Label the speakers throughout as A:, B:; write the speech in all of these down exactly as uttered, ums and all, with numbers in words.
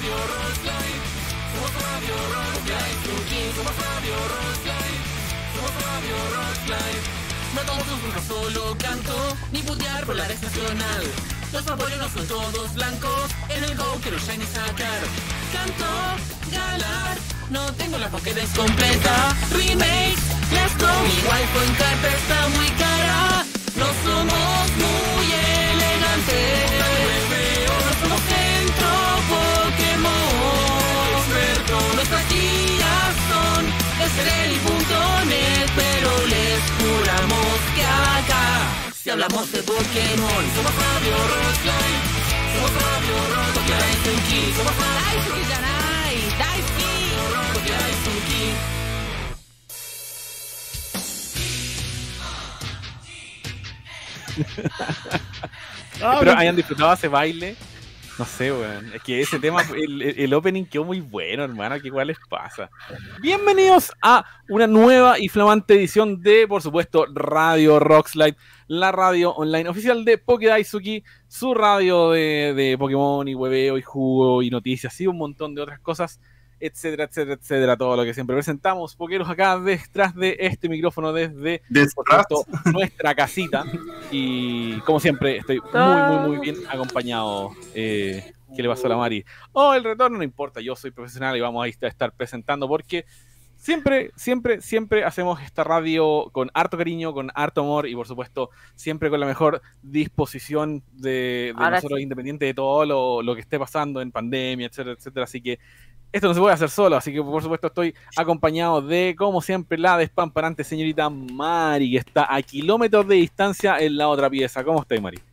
A: Radio Rockslide, somos Radio Rockslide, somos Radio Rockslide, somos Radio Rockslide. No tomo tus burros, solo canto, ni putear por la red nacional. Los apoyos no son todos blancos, en el go quiero shine y sacar. Canto, galar, no tengo la Pokédex completa. Remake, let's go, mi waifu en carta está muy cara. No somos muy elegantes, no somos centro Pokémon experto. Nuestras guías son estrella punto net, pero les juramos que acá si hablamos de Pokémon, somos Radio Rockslide, somos Radio Rockslide, somos Radio Rockslide,
B: Pero hayan disfrutado ese baile. No sé, weón. Es que ese tema, el, el opening quedó muy bueno, hermano. ¿Qué igual les pasa? Bienvenidos a una nueva y flamante edición de, por supuesto, Radio Rockslide, la radio online oficial de Pokédaisuki, su radio de, de Pokémon y hueveo y jugo y noticias y un montón de otras cosas, etcétera, etcétera, etcétera. Todo lo que siempre presentamos. Pokeros acá detrás de este micrófono desde por supuesto, nuestra casita. Y como siempre, estoy muy, muy, muy bien acompañado. Eh, ¿Qué le pasó a la Mari? Oh, el retorno, no importa. Yo soy profesional y vamos a estar presentando porque siempre, siempre, siempre hacemos esta radio con harto cariño, con harto amor y por supuesto siempre con la mejor disposición de, de nosotros, sí, independiente de todo lo, lo que esté pasando en pandemia, etcétera, etcétera. Así que esto no se puede hacer solo, así que por supuesto estoy acompañado de, como siempre, la despamparante señorita Mari, que está a kilómetros de distancia en la otra pieza. ¿Cómo estás, Mari?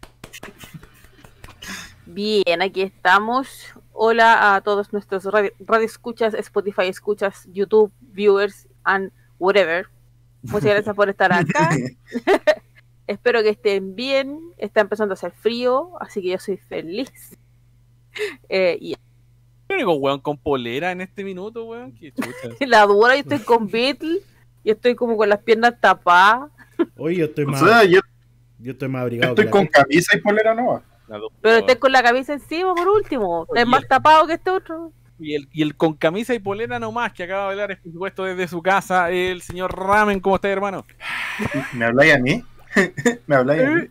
C: Bien, aquí estamos. Hola a todos nuestros radio, radio escuchas, Spotify escuchas, YouTube viewers and whatever. Muchas gracias por estar acá. Espero que estén bien. Está empezando a hacer frío, así que yo soy feliz. Eh, y
B: el único weón con polera en este minuto, weón. Qué chucha.
C: La dura, yo estoy con Beatle y estoy como con las piernas tapadas.
D: Oye, yo estoy más.
E: O sea, yo,
D: yo estoy más abrigado.
E: Estoy con
D: la...
E: camisa y polera nueva.
C: Pero estás con la camisa encima por último. Estás más tapado que este otro.
B: Y el, y el con camisa y polera nomás, que acaba de hablar, por supuesto, desde su casa, el señor Ramen. ¿Cómo está, hermano?
E: ¿Me habláis a mí? ¿Me habláis a mí?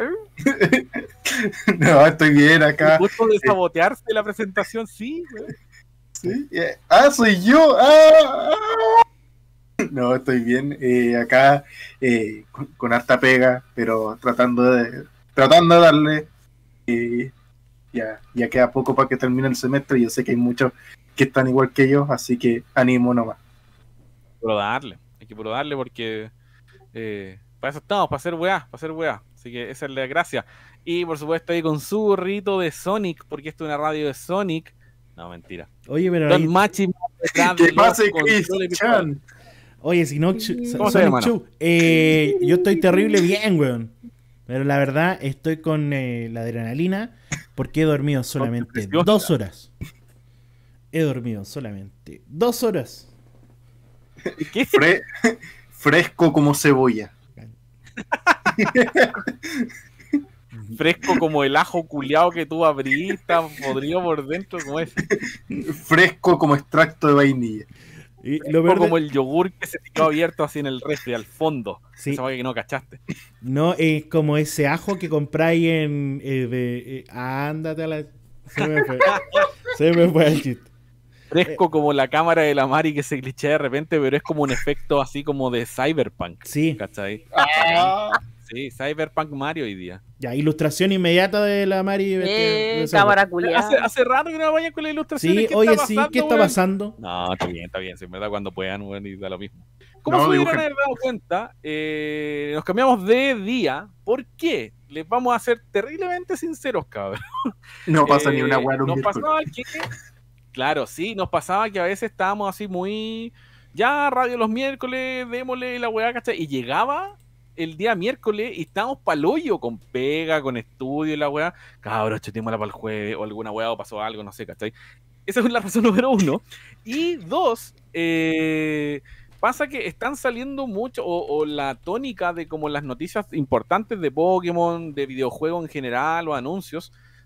E: No, estoy bien acá.
B: ¿El gusto de sabotearse la presentación? Sí, güey.
E: ¿Sí? Ah, soy yo. Ah, ah. No, estoy bien. Eh, acá eh, con, con harta pega, pero tratando de tratando de darle. Eh, ya, ya queda poco para que termine el semestre y yo sé que hay muchos que están igual que yo, así que ánimo nomás.
B: Pero darle, hay que puro darle porque eh, para eso estamos, para hacer weá, para hacer weá. Así que esa es la gracia. Y por supuesto ahí con su gorrito de Sonic, porque esto es una radio de Sonic. No, mentira.
D: Oye, pero
B: Don
D: ahí...
B: Machi,
E: ¿qué pasa, Chris?
D: Oye, si no, Sonic Chu, eh, yo estoy terrible bien, weón. Pero la verdad, estoy con eh, la adrenalina porque he dormido solamente dos horas. He dormido solamente dos horas.
E: ¿Qué? Fre fresco como cebolla.
B: Fresco como el ajo culiao que tú abrís, tan podrido por dentro como ese.
E: Fresco como extracto de vainilla.
B: Y lo verde... como el yogur que se te quedó abierto así en el refri, al fondo.
D: Sí.
B: Esa que no cachaste.
D: No, es como ese ajo que compráis en... Eh, de, eh, ándate a la... Se me fue. Se me fue el chiste.
B: Fresco eh, como la cámara de la Mari que se glitchea de repente, pero es como un efecto así como de Cyberpunk.
D: Sí.
B: ¿Cachai? Ah. Sí, Cyberpunk Mario hoy día.
D: Ya, ilustración inmediata de la Mari.
C: Eh, cámara culiada.
B: Hace, hace rato que no vaya con la ilustración.
D: Sí,
B: ¿Qué
D: oye,
B: está
D: sí,
B: pasando,
D: ¿qué está
B: güey?
D: pasando?
B: No, está bien, está bien. Si en verdad cuando puedan, bueno, y da lo mismo. Como
E: no,
B: se hubieran haber dado cuenta, eh, nos cambiamos de día. ¿Por qué? Les vamos a ser terriblemente sinceros, cabrón.
E: No pasa
B: eh,
E: ni una hueá.
B: Nos pasaba que... Claro, sí, nos pasaba que a veces estábamos así muy... Ya, radio los miércoles, démosle la weá, ¿cachai? Y llegaba el día miércoles y estábamos pa'l hoyo, con pega, con estudio y la weá. Cabrón, chutémosla para el jueves, o alguna weá, o pasó algo, no sé, ¿cachai? Esa es la razón número uno. Y dos, eh, pasa que están saliendo mucho, o, o la tónica de como las noticias importantes de Pokémon, de videojuegos en general, o anuncios,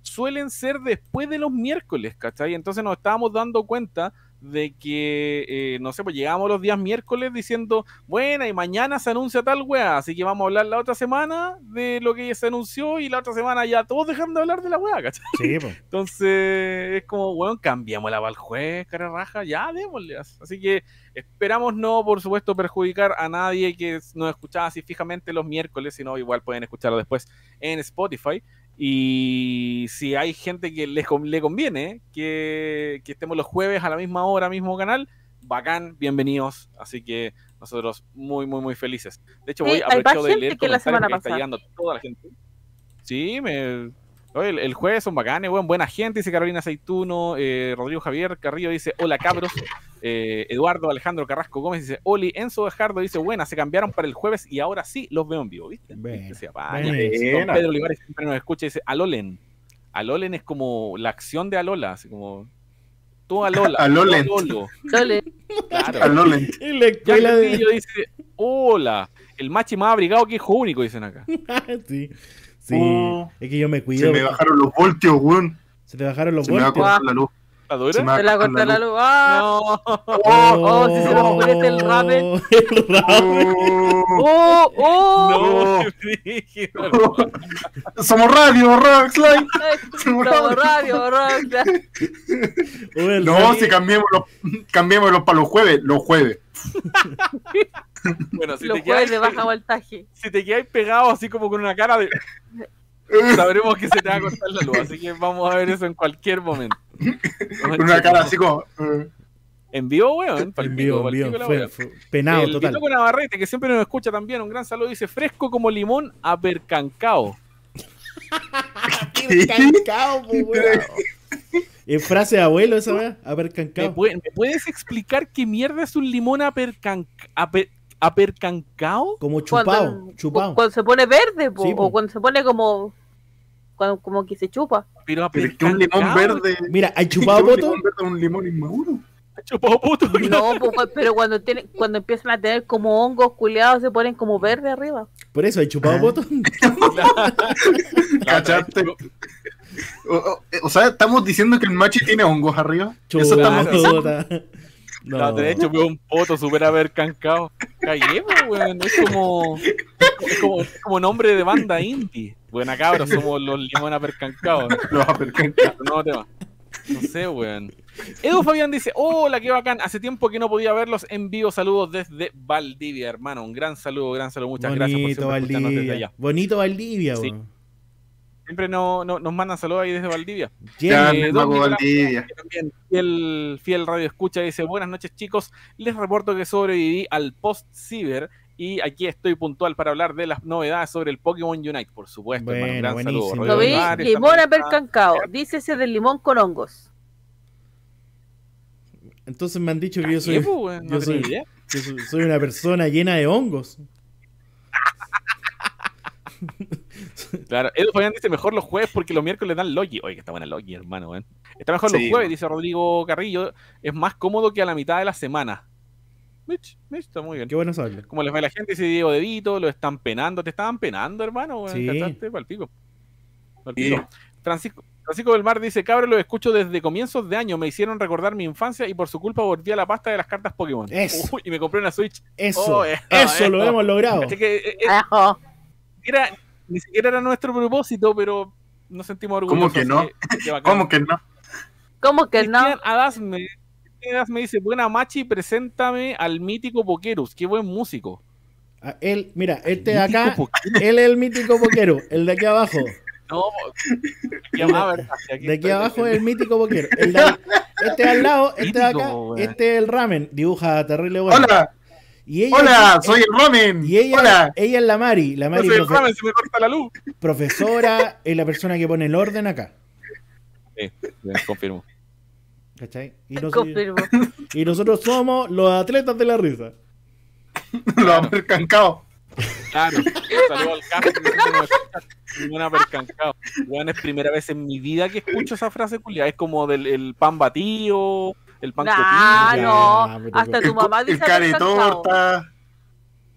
B: suelen ser después de los miércoles, ¿cachai? Entonces nos estábamos dando cuenta de que, eh, no sé, pues llegamos los días miércoles diciendo, bueno, y mañana se anuncia tal weá, así que vamos a hablar la otra semana de lo que se anunció y la otra semana ya todos dejando de hablar de la weá, ¿cachai?
D: Sí, pues.
B: Entonces es como, bueno, cambiámosla para el jueves, cara raja, ya démosle. Así que esperamos no, por supuesto, perjudicar a nadie que nos escuchaba así fijamente los miércoles, sino igual pueden escucharlo después en Spotify. Y si hay gente que le, le conviene que, que estemos los jueves a la misma hora, mismo canal, bacán, bienvenidos. Así que nosotros muy, muy, muy felices. De hecho, voy
C: Sí,
B: a
C: hay
B: aprovechar
C: más
B: de
C: gente
B: leer
C: que la
B: comentarios
C: semana
B: que está
C: pasada.
B: llegando toda la gente. Sí, me... Oye, el, el jueves son bacanes, bueno, buena gente, dice Carolina Aceituno, eh, Rodrigo Javier Carrillo dice, hola cabros, eh, Eduardo Alejandro Carrasco Gómez dice, Oli, Enzo Dejardo dice, buena, se cambiaron para el jueves y ahora sí los veo en vivo, ¿viste?
D: Bueno,
B: ¿Viste? Se apaña.
D: bueno.
B: Don Pedro Olivares siempre nos escucha y dice, Alolen. Alolen es como la acción de Alola, así como, tú Alola,
E: Alolen.
B: tú Alolo.
C: Dole.
B: Claro.
E: Alolen.
D: En la
B: Ya
D: escuela de...
B: Castillo dice, hola, el machi más abrigado que hijo único, dicen acá.
D: sí, sí.
E: Oh,
D: es que yo me
E: Se
D: cuido.
E: me bajaron los voltios, weón.
D: Se te bajaron los
E: Se me va a
D: voltios.
E: cortar la luz.
B: ¿Está dura?
E: Se me va a
C: Se la
E: cortar
C: corta la
E: luz.
C: luz. ¡Ah!
B: No.
C: Oh, si se nos oscurece el ramen.
D: El ramen.
E: Oh,
C: ¡Oh! ¡Oh!
B: No,
E: No.
B: qué brígido.
E: Somos Radio Rockslide.
C: Somos radio, rock.
D: Oh, el
E: No,
D: ramen.
E: si cambiémoslo, cambiémoslo para los jueves, los jueves.
B: Bueno, si
C: Los
B: te,
C: jueves
B: quedáis,
C: de baja voltaje.
B: si te quedáis pegado así como con una cara de... Sabremos que se te va a cortar la luz, así que vamos a ver eso en cualquier momento.
E: Con una cara así como. eh.
B: En vivo, weón. pa'l
D: En
B: pico,
D: vivo, en
B: pa'l
D: vivo.
B: pico la
D: Fue,
B: weá.
D: fue penado
B: El
D: total.
B: Bitoco Navarrete, que siempre nos escucha también, un gran saludo, dice, fresco como limón a percancao.
D: Cancao, po, weón. Es frase de abuelo esa weá. A ver,
B: ¿Me,
D: cancao.
B: puede- me puedes explicar qué mierda es un limón a, percan, a, per- a percancao?
D: Como chupado.
C: Cuando,
D: Chupado.
C: cuando se pone verde, po,
D: Sí, po.
C: o cuando se pone como, cuando, como que se chupa.
B: Pero a
E: Pero es que un limón
B: percancao,
E: verde.
D: Mira, ¿hay
E: que
D: chupado
E: un
D: poto?
E: limón verde es un limón inmaduro.
B: chupado puto.
C: No, po, pero cuando tiene, cuando empiezan a tener como hongos culeados se ponen como verde arriba.
D: Por eso, ¿hay chupado
E: Ah.
D: poto?
E: ¿Cachaste? O, o- o sea, estamos diciendo que el machi tiene hongos arriba. Eso
D: Chuta,
E: estamos diciendo.
D: puta. No.
B: La otra vez chupé un poto súper a percancao. Callemos, weón. Es como, es como, es como nombre de banda indie. Buena cabros, somos los limón a percancao.
E: Los apercancados.
B: Nuevo tema. No sé, weón. Edu Fabián dice, hola, qué bacán. Hace tiempo que no podía verlos en vivo. Saludos desde Valdivia, hermano. Un gran saludo, gran saludo. Muchas gracias por
D: Bonito
B: siempre escucharnos desde
D: Valdivia.
B: allá.
D: Bonito Valdivia,
B: Sí.
D: weón.
B: Siempre no, no- nos mandan saludos ahí desde Valdivia.
E: Ya,
B: Eh,
E: mi
B: don
E: mago
B: Nicolás,
E: Valdivia.
B: que también fiel, fiel radio escucha, dice, buenas noches chicos, les reporto que sobreviví al post-ciber y aquí estoy puntual para hablar de las novedades sobre el Pokémon Unite, por supuesto,
D: Bueno,
B: hermano, un gran
D: buenísimo.
B: saludo.
C: Lo vi,
B: Olivares
C: limón a
B: también está-
C: percancao. Dícese del limón con hongos.
D: Entonces me han dicho que yo
B: ¿Qué,
D: soy,
B: pues, weón? No
D: yo
B: tenía
D: soy,
B: idea.
D: yo soy, soy una persona llena de hongos.
B: Claro, Edu Fabián dice mejor los jueves porque los miércoles dan Logi. Oye, que está buena Logi, hermano, weón. Está mejor los
E: Sí,
B: jueves,
E: weón.
B: dice Rodrigo Carrillo. Es más cómodo que a la mitad de la semana. Mitch, Mitch, está muy bien.
D: Qué bueno saberlo.
B: Como les ve la gente, dice Diego De Vito, lo están penando. Te estaban penando, hermano, weón.
D: Sí.
B: ¿Cachaste? Pal pico. Pal
E: Sí.
B: pico. Francisco, Francisco del Mar dice, cabrón, los escucho desde comienzos de año. Me hicieron recordar mi infancia y por su culpa volví a la pasta de las cartas Pokémon.
D: Eso.
B: Uy, y me compré una Switch.
D: Eso,
B: Oh, eh,
D: eso
B: eh,
D: lo
B: oh.
D: hemos logrado.
B: Así que eh, eh,
C: Ajo.
B: era, ni siquiera era nuestro propósito, pero nos sentimos orgullosos.
E: ¿Cómo que no?
B: así que bacán.
E: ¿Cómo que no?
C: ¿Cómo que no?
B: Cristian Adasme, Cristian Adasme dice, buena Machi, preséntame al mítico Pokerus, qué buen músico.
D: Ah, Él, mira, este de
B: Mítico
D: acá,
B: Pokerus.
D: él es el mítico poquero, el de aquí abajo.
B: No, ya va, ¿verdad? Sí,
D: De aquí
B: está,
D: abajo es el mítico poquero. El de, este de al lado, este de acá,
B: Mítico, weón.
D: este es el ramen. Dibuja terrible bueno.
E: Hola,
D: Y ella,
E: hola, soy el ramen.
D: y ella,
E: Hola.
D: ella es la Mari. La
B: No
D: Mari
B: sé, el
D: profe-
B: ramen se me corta la luz.
D: profesora, es la persona que pone el orden acá.
B: Sí, bien, confirmo.
D: ¿Cachai? Y, nos-
C: Confirmo.
D: y nosotros somos los atletas de la risa.
E: Los apercancados.
B: Claro, saludo al caso que siempre nos escucha, ninguna percancado. Bueno, es primera vez en mi vida que escucho esa frase culia. Es como del el pan batido, el pan
C: Ah,
B: cotilla.
C: no.
D: Ya, pero-
C: Hasta tu mamá
E: El
C: dice
E: caretorta.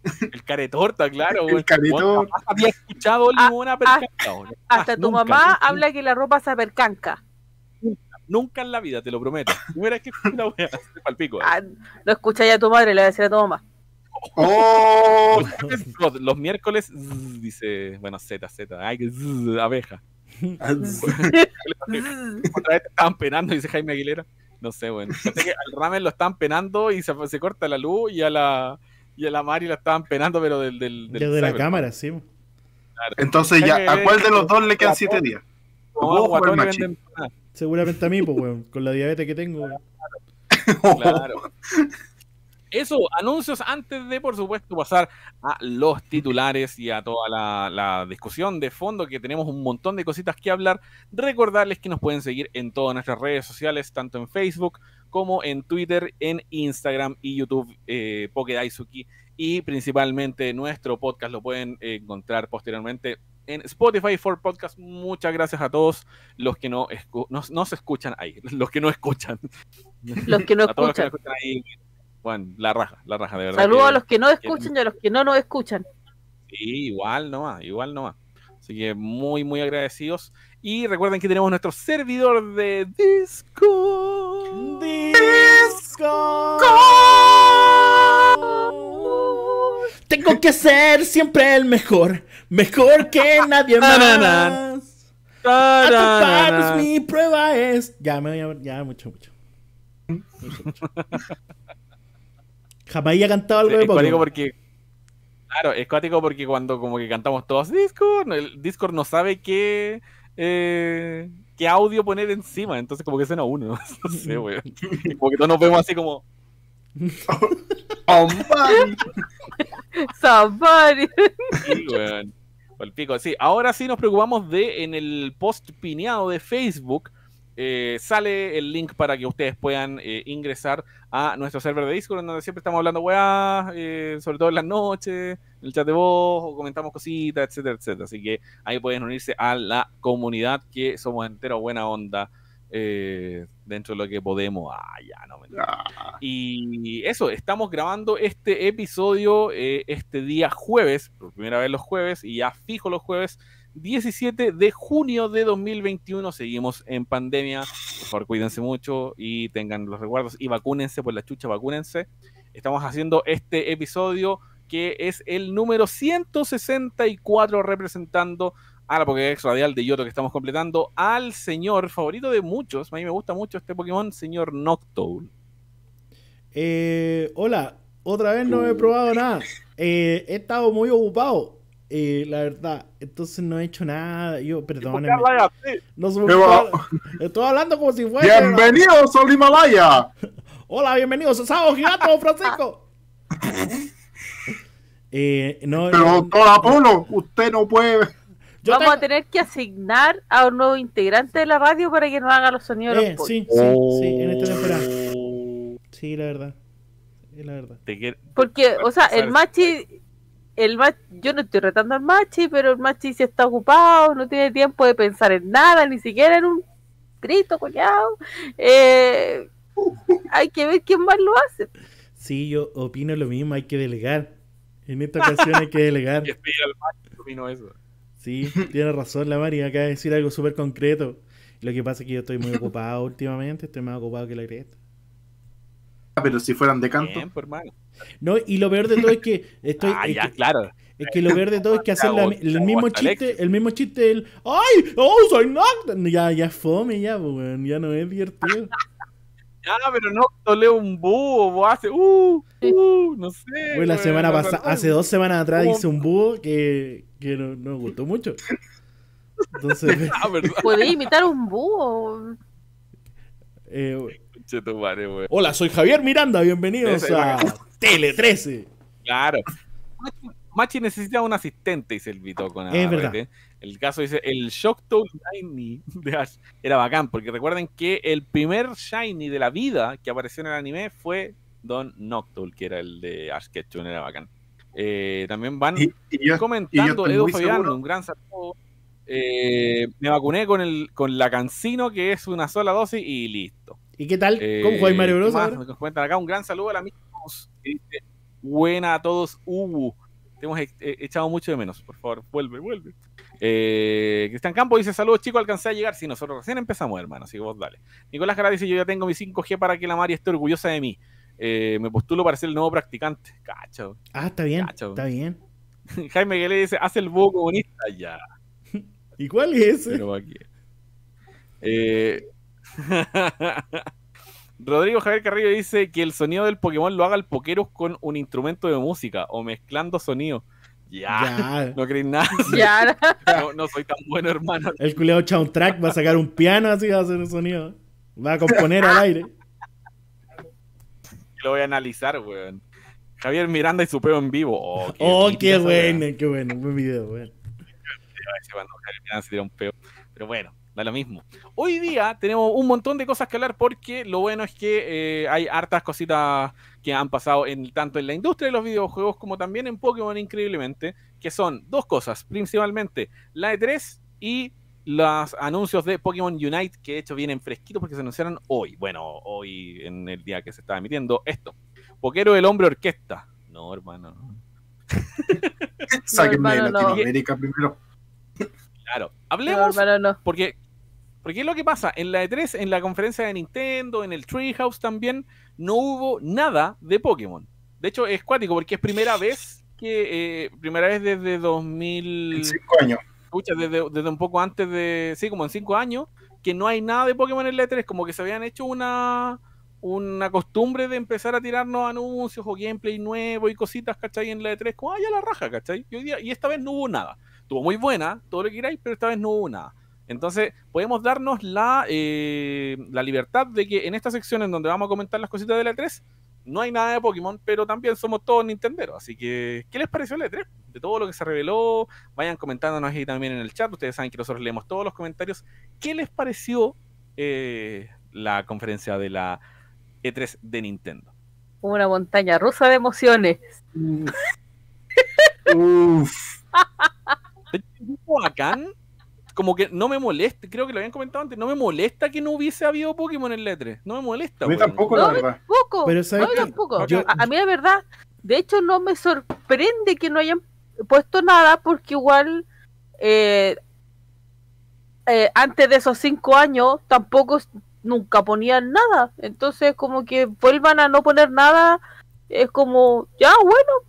B: El caretorta, claro.
E: El caretorta.
B: Jamás había escuchado limona percanca.
C: Hasta tu
B: nunca,
C: mamá
B: nunca,
C: habla que la ropa se percanca.
B: Nunca en la vida, te lo prometo. Primera vez que escucho una wea, se palpico.
C: Ah, no escucháis a tu madre, le voy a decir a tu mamá.
E: ¡Oh!
B: Los, los miércoles, zzz, dice, bueno, Z, Z, ay, que zzz, abeja. Otra vez te estaban penando, dice Jaime Aguilera. No sé, bueno. Pensé que al ramen lo estaban penando y se, se corta la luz y a la y a la Mari la estaban penando, pero del... del, del
D: de la cámara, sí.
B: Claro.
E: Entonces ya, ¿a cuál de los dos le quedan siete días?
B: No, guatón le venden...
D: Seguramente a mí, pues, weón, con la diabetes que tengo.
B: Claro. Eso, anuncios antes de, por supuesto, pasar a los titulares y a toda la, la discusión de fondo, que tenemos un montón de cositas que hablar. Recordarles que nos pueden seguir en todas nuestras redes sociales, tanto en Facebook como en Twitter, en Instagram y YouTube, eh, Pokedaisuki, y principalmente nuestro podcast lo pueden eh, encontrar posteriormente en Spotify for Podcast. Muchas gracias a todos los que no escu nos, nos escuchan ahí, los que no escuchan.
C: Los que no
B: a todos los que
C: escuchan.
B: no escuchan ahí. Bueno, la raja, la raja, de verdad.
C: Saludos
B: que,
C: a los que no escuchan
B: que,
C: y a los que no nos escuchan.
B: Sí, igual nomás, igual nomás. Así que muy, muy agradecidos. Y recuerden que tenemos nuestro servidor de Discord.
D: Discord. Tengo que ser siempre el mejor, mejor que nadie más. Atrapar es mi prueba es. Ya me voy a... Ya, mucho, mucho. mucho, mucho. Jamás había cantado algo
B: Sí,
D: de
B: es
D: poco.
B: cuático porque, claro, es cuático porque cuando como que cantamos todos Discord, el Discord no sabe qué, eh, qué audio poner encima, entonces como que suena uno. No sé, weón. Como que todos nos vemos así como...
E: Somebody.
C: Somebody.
B: Sí, weón. Pal pico. Sí, ahora sí nos preocupamos de en el post pineado de Facebook. Eh, sale el link para que ustedes puedan eh, ingresar a nuestro server de Discord, donde siempre estamos hablando weá, eh, sobre todo en las noches, en el chat de voz, o comentamos cositas, etcétera, etcétera. Así que ahí pueden unirse a la comunidad, que somos entero buena onda eh, dentro de lo que podemos. Ah, ya, no me
E: Ah.
B: Y eso, estamos grabando este episodio eh, este día jueves, por primera vez los jueves, y ya fijo los jueves, diecisiete de junio de dos mil veintiuno. Seguimos en pandemia, por favor cuídense mucho y tengan los resguardos y vacúnense, por la chucha, vacúnense. Estamos haciendo este episodio que es el número ciento sesenta y cuatro, representando a la Pokédex Radial de Yoto, que estamos completando al señor favorito de muchos. A mí me gusta mucho este Pokémon, señor Noctowl.
D: Eh, hola, otra vez no he probado nada. Eh, he estado muy ocupado, eh, la verdad. Entonces no he hecho nada. Yo, perdónenme. No se me ocupaba. Estoy hablando como si fuera.
E: ¡Bienvenidos al Himalaya!
D: Hola, bienvenidos a Sábado Gigante, don Francisco. eh, no,
E: Pero,
D: no,
E: doctor Apolo, usted no puede.
D: yo
C: Vamos
D: tengo-
C: a tener que asignar a un nuevo integrante de la radio para que nos haga los sonidos de
D: Eh,
C: los pollos.
D: sí, sí, sí, en esta temporada. Sí, la verdad. Es la verdad.
B: Te quiero-
C: Porque, o sea, el
B: ¿Sabes?
C: Machi, el Machi, yo no estoy retando al Machi, pero el Machi se está ocupado, no tiene tiempo de pensar en nada, ni siquiera en un grito, coñado. Eh, hay que ver quién más lo hace.
D: Sí, yo opino lo mismo, hay que delegar. En esta ocasión hay que delegar.
B: que estoy al macho, opino eso.
D: Sí, tiene razón la Mari, acaba de decir algo súper concreto. Lo que pasa es que yo estoy muy ocupado últimamente, estoy más ocupado que la cresta.
E: Pero si fueran de canto.
B: Bien, pues, hermano.
D: No, y lo peor de todo es que estoy.
B: Ah,
D: es,
B: ya,
D: que,
B: claro.
D: es que lo peor de todo es que hacer la-
B: Cago-
D: el
B: cago
D: mismo
B: hasta
D: chiste,
B: Alexis.
D: el mismo chiste del ¡ay! ¡Oh, soy Nocturne! Ya, ya es fome, ya, pues, weón, ya no es divertido.
B: Ah, pero no, toleo un búho, vos hace, uh, uh, no sé.
D: Pues la
B: weón,
D: semana
B: no,
D: pasada,
B: no,
D: hace dos semanas atrás
B: ¿Cómo?
D: hice un búho que, que no, no me gustó mucho. Entonces,
B: Ah, verdad.
C: Podéis imitar un búho.
D: eh,
B: Che, tu madre, weón.
D: hola, soy Javier Miranda, bienvenidos
B: Ese,
D: a Tele trece.
B: Claro. Machi, Machi necesita un asistente, dice el Vito con
D: Es verdad.
B: Navarrete. El caso dice, el Shocktown Shiny de Ash era bacán, porque recuerden que el primer Shiny de la vida que apareció en el anime fue Don Noctowl, que era el de Ash Ketchum, era bacán. Eh, también van
E: Y, y yo,
B: comentando,
E: estoy
B: Edu
E: muy
B: Fabián,
E: seguro.
B: un gran saludo. Eh, me vacuné con el con la Cancino, que es una sola dosis, y listo.
D: ¿Y qué tal?
B: Eh,
D: ¿Cómo juega Mario
B: ¿qué
D: Bros?
B: más?
D: ahora?
B: Nos comentan acá un gran saludo a la misma que dice, Buena a todos, Ubu. Te hemos e echado mucho de menos, por favor, vuelve, vuelve. Eh, Cristian Campos dice, saludos chicos, alcancé a llegar. Sí, nosotros recién empezamos, hermano, así que vos dale. Nicolás Jara dice, yo ya tengo mi cinco G para que la Mari esté orgullosa de mí. Eh, me postulo para ser el nuevo practicante. Cacho.
D: Ah, está bien,
B: Cacho.
D: está bien.
B: Jaime Guele dice, hace el búho comunista. Ya.
D: ¿Y cuál es ese?
B: Pero aquí. Eh... Rodrigo Javier Carrillo dice que el sonido del Pokémon lo haga el Pokerus con un instrumento de música o mezclando sonidos. Ya,
D: Ya.
B: no crees nada.
C: Ya.
B: No, no soy tan bueno, hermano.
D: El culeado soundtrack va a sacar un piano así, va a hacer un sonido. Va a componer al aire.
B: Lo voy a analizar, weón. Javier Miranda y su peo en vivo. Oh, qué,
D: Oh, qué
B: esa weá.
D: bueno, qué bueno. Buen video, weón.
B: A veces cuando Javier Miranda se tira un peo. Pero bueno, da lo mismo. Hoy día tenemos un montón de cosas que hablar porque lo bueno es que eh, hay hartas cositas que han pasado en, tanto en la industria de los videojuegos como también en Pokémon, increíblemente, que son dos cosas, principalmente la E tres y los anuncios de Pokémon Unite, que de hecho vienen fresquitos porque se anunciaron hoy. Bueno, hoy en el día que se está emitiendo esto. Pokero el hombre orquesta. No, hermano.
E: Sáquenme
C: No,
E: de
C: hermano, no.
E: Latinoamérica primero.
B: Claro.
C: No,
B: Hablemos
C: hermano, no.
B: porque... Porque es lo que pasa, en la E tres, en la conferencia de Nintendo, en el Treehouse también, no hubo nada de Pokémon. De hecho, es cuático porque es primera vez que, eh, primera vez desde dos mil...
E: En cinco años.
B: Escucha, desde, desde un poco antes de, sí, como en cinco años, que no hay nada de Pokémon en la E tres, como que se habían hecho una, una costumbre de empezar a tirarnos anuncios o gameplay nuevo y cositas, ¿cachai? En la E tres, como, ah, ya la raja, ¿cachai? Y, hoy día, y esta vez no hubo nada. Estuvo muy buena, todo lo que queráis, pero esta vez no hubo nada. Entonces, podemos darnos la, eh, la libertad de que en esta sección en donde vamos a comentar las cositas de la E tres, no hay nada de Pokémon, pero también somos todos nintenderos. Así que, ¿qué les pareció la E tres? De todo lo que se reveló, vayan comentándonos ahí también en el chat. Ustedes saben que nosotros leemos todos los comentarios. ¿Qué les pareció eh, la conferencia de la E tres de Nintendo?
C: Una montaña rusa de emociones.
E: Uf.
B: Bacán. Como que no me molesta, creo que lo habían comentado antes, no me molesta que no hubiese habido Pokémon en la E tres. No me molesta.
E: A mí
B: weón.
E: tampoco,
C: No,
E: la verdad.
C: Poco.
D: Pero ¿sabes
C: no,
D: qué?
C: tampoco.
D: Yo-
C: a, a mí la verdad, de hecho no me sorprende que no hayan puesto nada porque igual eh, eh, antes de esos cinco años tampoco s- nunca ponían nada. Entonces como que vuelvan a no poner nada es como, ya bueno.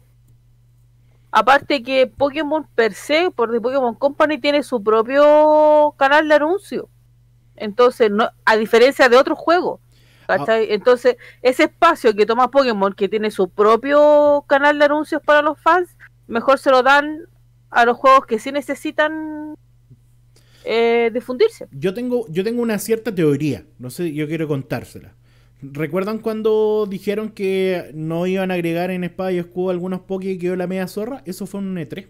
C: Aparte que Pokémon per se, por The Pokémon Company, tiene su propio canal de anuncio. Entonces, no, a diferencia de otros juegos. ¿Cachai? Entonces, ese espacio que toma Pokémon, que tiene su propio canal de anuncios para los fans, mejor se lo dan a los juegos que sí necesitan eh, difundirse.
D: Yo tengo, yo tengo una cierta teoría. No sé, yo quiero contársela. ¿Recuerdan cuando dijeron que no iban a agregar en Espada y Escudo algunos Poké y quedó la media zorra? Eso fue en un E tres.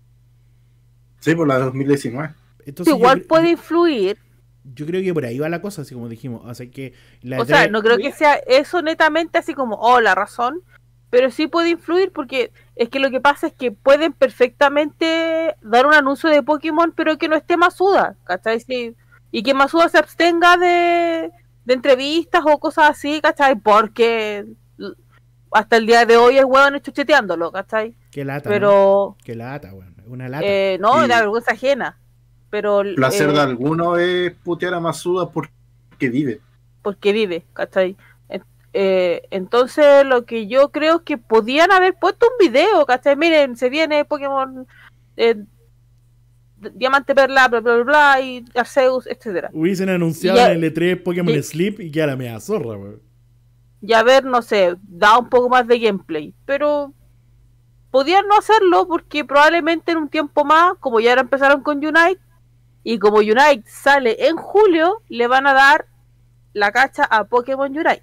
E: Sí, por la dos mil diecinueve.
D: Entonces,
C: Igual
D: yo,
C: puede influir.
D: yo creo que por ahí va la cosa, así como dijimos. O sea que la
C: O sea,
D: E tres
C: no creo que sea eso netamente así como, oh, la razón, pero sí puede influir porque es que lo que pasa es que pueden perfectamente dar un anuncio de Pokémon, pero que no esté Masuda, ¿cachai? Sí, y que Masuda se abstenga de, de entrevistas o cosas así, ¿cachai? Porque l- hasta el día de hoy el hueón está chucheteándolo, ¿cachai?
D: Qué lata, ¿no?
C: Pero,
D: Qué lata, weón. Una lata.
C: eh, no,
E: Y-
C: la vergüenza ajena. Pero,
E: Placer
C: eh,
E: de alguno es putear a Masuda porque vive.
C: porque vive, ¿cachai? En- eh, entonces lo que yo creo es que podían haber puesto un video, ¿cachai? Miren, se viene Pokémon eh, D- Diamante Perla, bla, bla, bla, bla, y Arceus, etcétera.
D: Hubiesen anunciado
C: ya-
D: en el E tres Pokémon
C: y-
D: Sleep y queda la media zorra, weón.
C: Y a ver, no sé, da un poco más de gameplay, pero podían no hacerlo porque probablemente en un tiempo más, como ya ahora empezaron con Unite, y como Unite sale en julio, le van a dar la cacha a Pokémon Unite.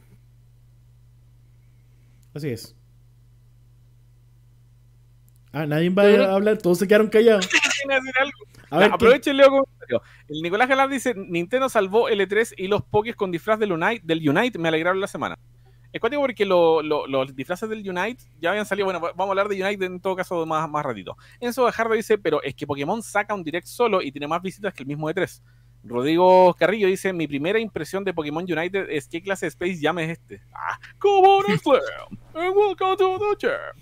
D: Así es. Ah, nadie va
C: Yo
D: a
C: creo-
D: hablar, todos se quedaron callados.
B: ¿Quieren decir algo?
D: A ver,
B: Ya, aprovecho y leo comentario. El Nicolás Galán dice, Nintendo salvó el E tres y los Pokés con disfraz del Unite, del Unite me alegraron la semana. Es cuático porque lo- lo- los disfraces del Unite ya habían salido. Bueno, vamos a hablar de Unite en todo caso más, más ratito. Enzo Gajardo dice, pero es que Pokémon saca un direct solo y tiene más visitas que el mismo E tres. Rodrigo Carrillo dice, mi primera impresión de Pokémon United es qué clase de Space Jam es este. Ah, como un slam, and welcome to the chair.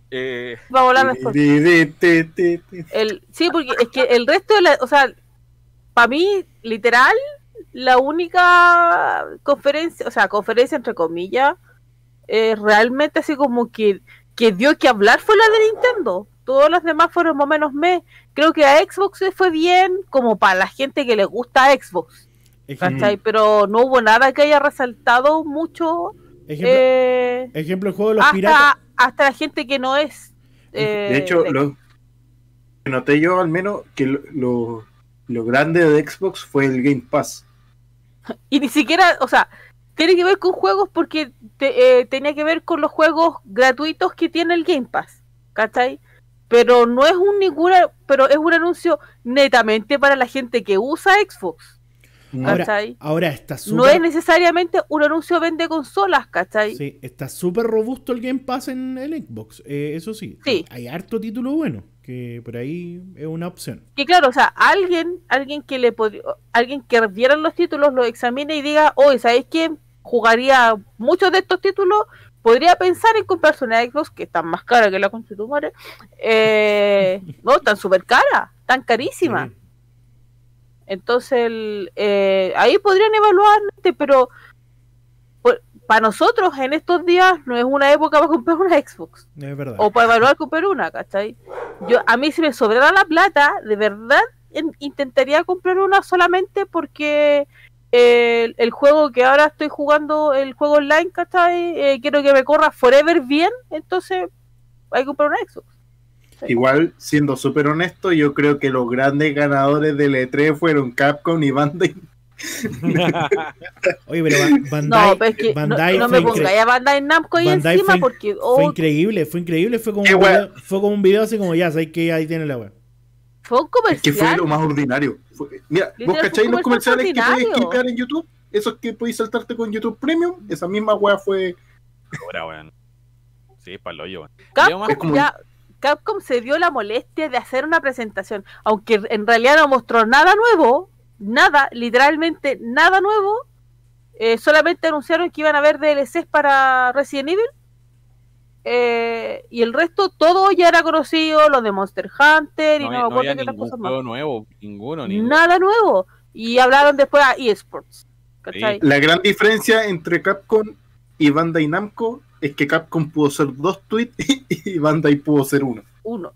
B: Eh,
C: Va a volar después. El, sí, porque es que el resto de la, o sea, para mí, literal, la única conferencia, o sea, conferencia entre comillas, eh, realmente así como que, que dio que hablar fue la de Nintendo. Todos los demás fueron más o menos me. Creo que a Xbox le fue bien, como para la gente que le gusta a Xbox. ¿Cachai? Pero no hubo nada que haya resaltado mucho.
D: Ejemplo,
C: eh,
D: ejemplo el juego de los
C: hasta,
D: piratas.
C: hasta la gente que no es. Eh,
E: de hecho,
C: de...
E: lo que noté yo al menos que lo, lo, lo grande de Xbox fue el Game Pass.
C: Y ni siquiera, o sea, tiene que ver con juegos porque te, eh, tenía que ver con los juegos gratuitos que tiene el Game Pass, ¿cachai? Pero no es un ninguna, pero es un anuncio netamente para la gente que usa Xbox, ¿cachai?
D: Ahora, ahora está super...
C: No es necesariamente un anuncio vende consolas, ¿cachai?
D: Sí, está súper robusto el Game Pass en el Xbox, eh, eso sí,
C: sí.
D: Hay harto título bueno, que por ahí es una opción.
C: Que claro, o sea, alguien, alguien que le pod... alguien que viera los títulos, los examine y diga, oye, ¿sabéis qué? Jugaría muchos de estos títulos, podría pensar en comprarse una Xbox que están más cara que la conchetumare. Eh, no, están súper caras, tan carísimas. Sí. Entonces, el, eh, ahí podrían evaluar, pero pues, para nosotros en estos días no es una época para comprar una Xbox.
D: Es verdad.
C: O para evaluar comprar una, ¿cachai? Yo, a mí si me sobrara la plata, de verdad en, intentaría comprar una solamente porque el, el juego que ahora estoy jugando, el juego online, ¿cachai? Eh, quiero que me corra forever bien, entonces hay que comprar una Xbox. Sí.
E: Igual, siendo súper honesto, yo creo que los grandes ganadores del E tres fueron Capcom y Bandai.
D: Oye, pero Bandai,
C: no, pero es que
D: Bandai
C: no, no me pongáis a Bandai Namco ahí
D: Bandai
C: encima
D: fue,
C: porque oh,
D: fue increíble, fue increíble, fue como, un video, fue como un video así como ya, sabes que ahí tiene la web.
C: Fue un comercial.
E: Es que fue lo más ordinario. Fue, mira, vos cacháis los comerciales que puedes clicar en YouTube, esos que podéis saltarte con YouTube Premium, esa misma wea fue.
B: Ahora, weón. Sí, para el hoyo,
C: Capcom, como... ya, Capcom se dio la molestia de hacer una presentación, aunque en realidad no mostró nada nuevo. Nada, literalmente nada nuevo. Eh, solamente anunciaron que iban a haber D L Cs para Resident Evil. Eh, y el resto, todo ya era conocido, los de Monster Hunter.
B: No,
C: y no me acuerdo
B: qué otras cosas más. Nuevo, ninguno, ninguno.
C: Nada nuevo. Y hablaron después a eSports.
B: Sí.
E: La gran diferencia entre Capcom y Bandai Namco es que Capcom pudo ser dos tweets y Bandai pudo ser uno.
C: Uno.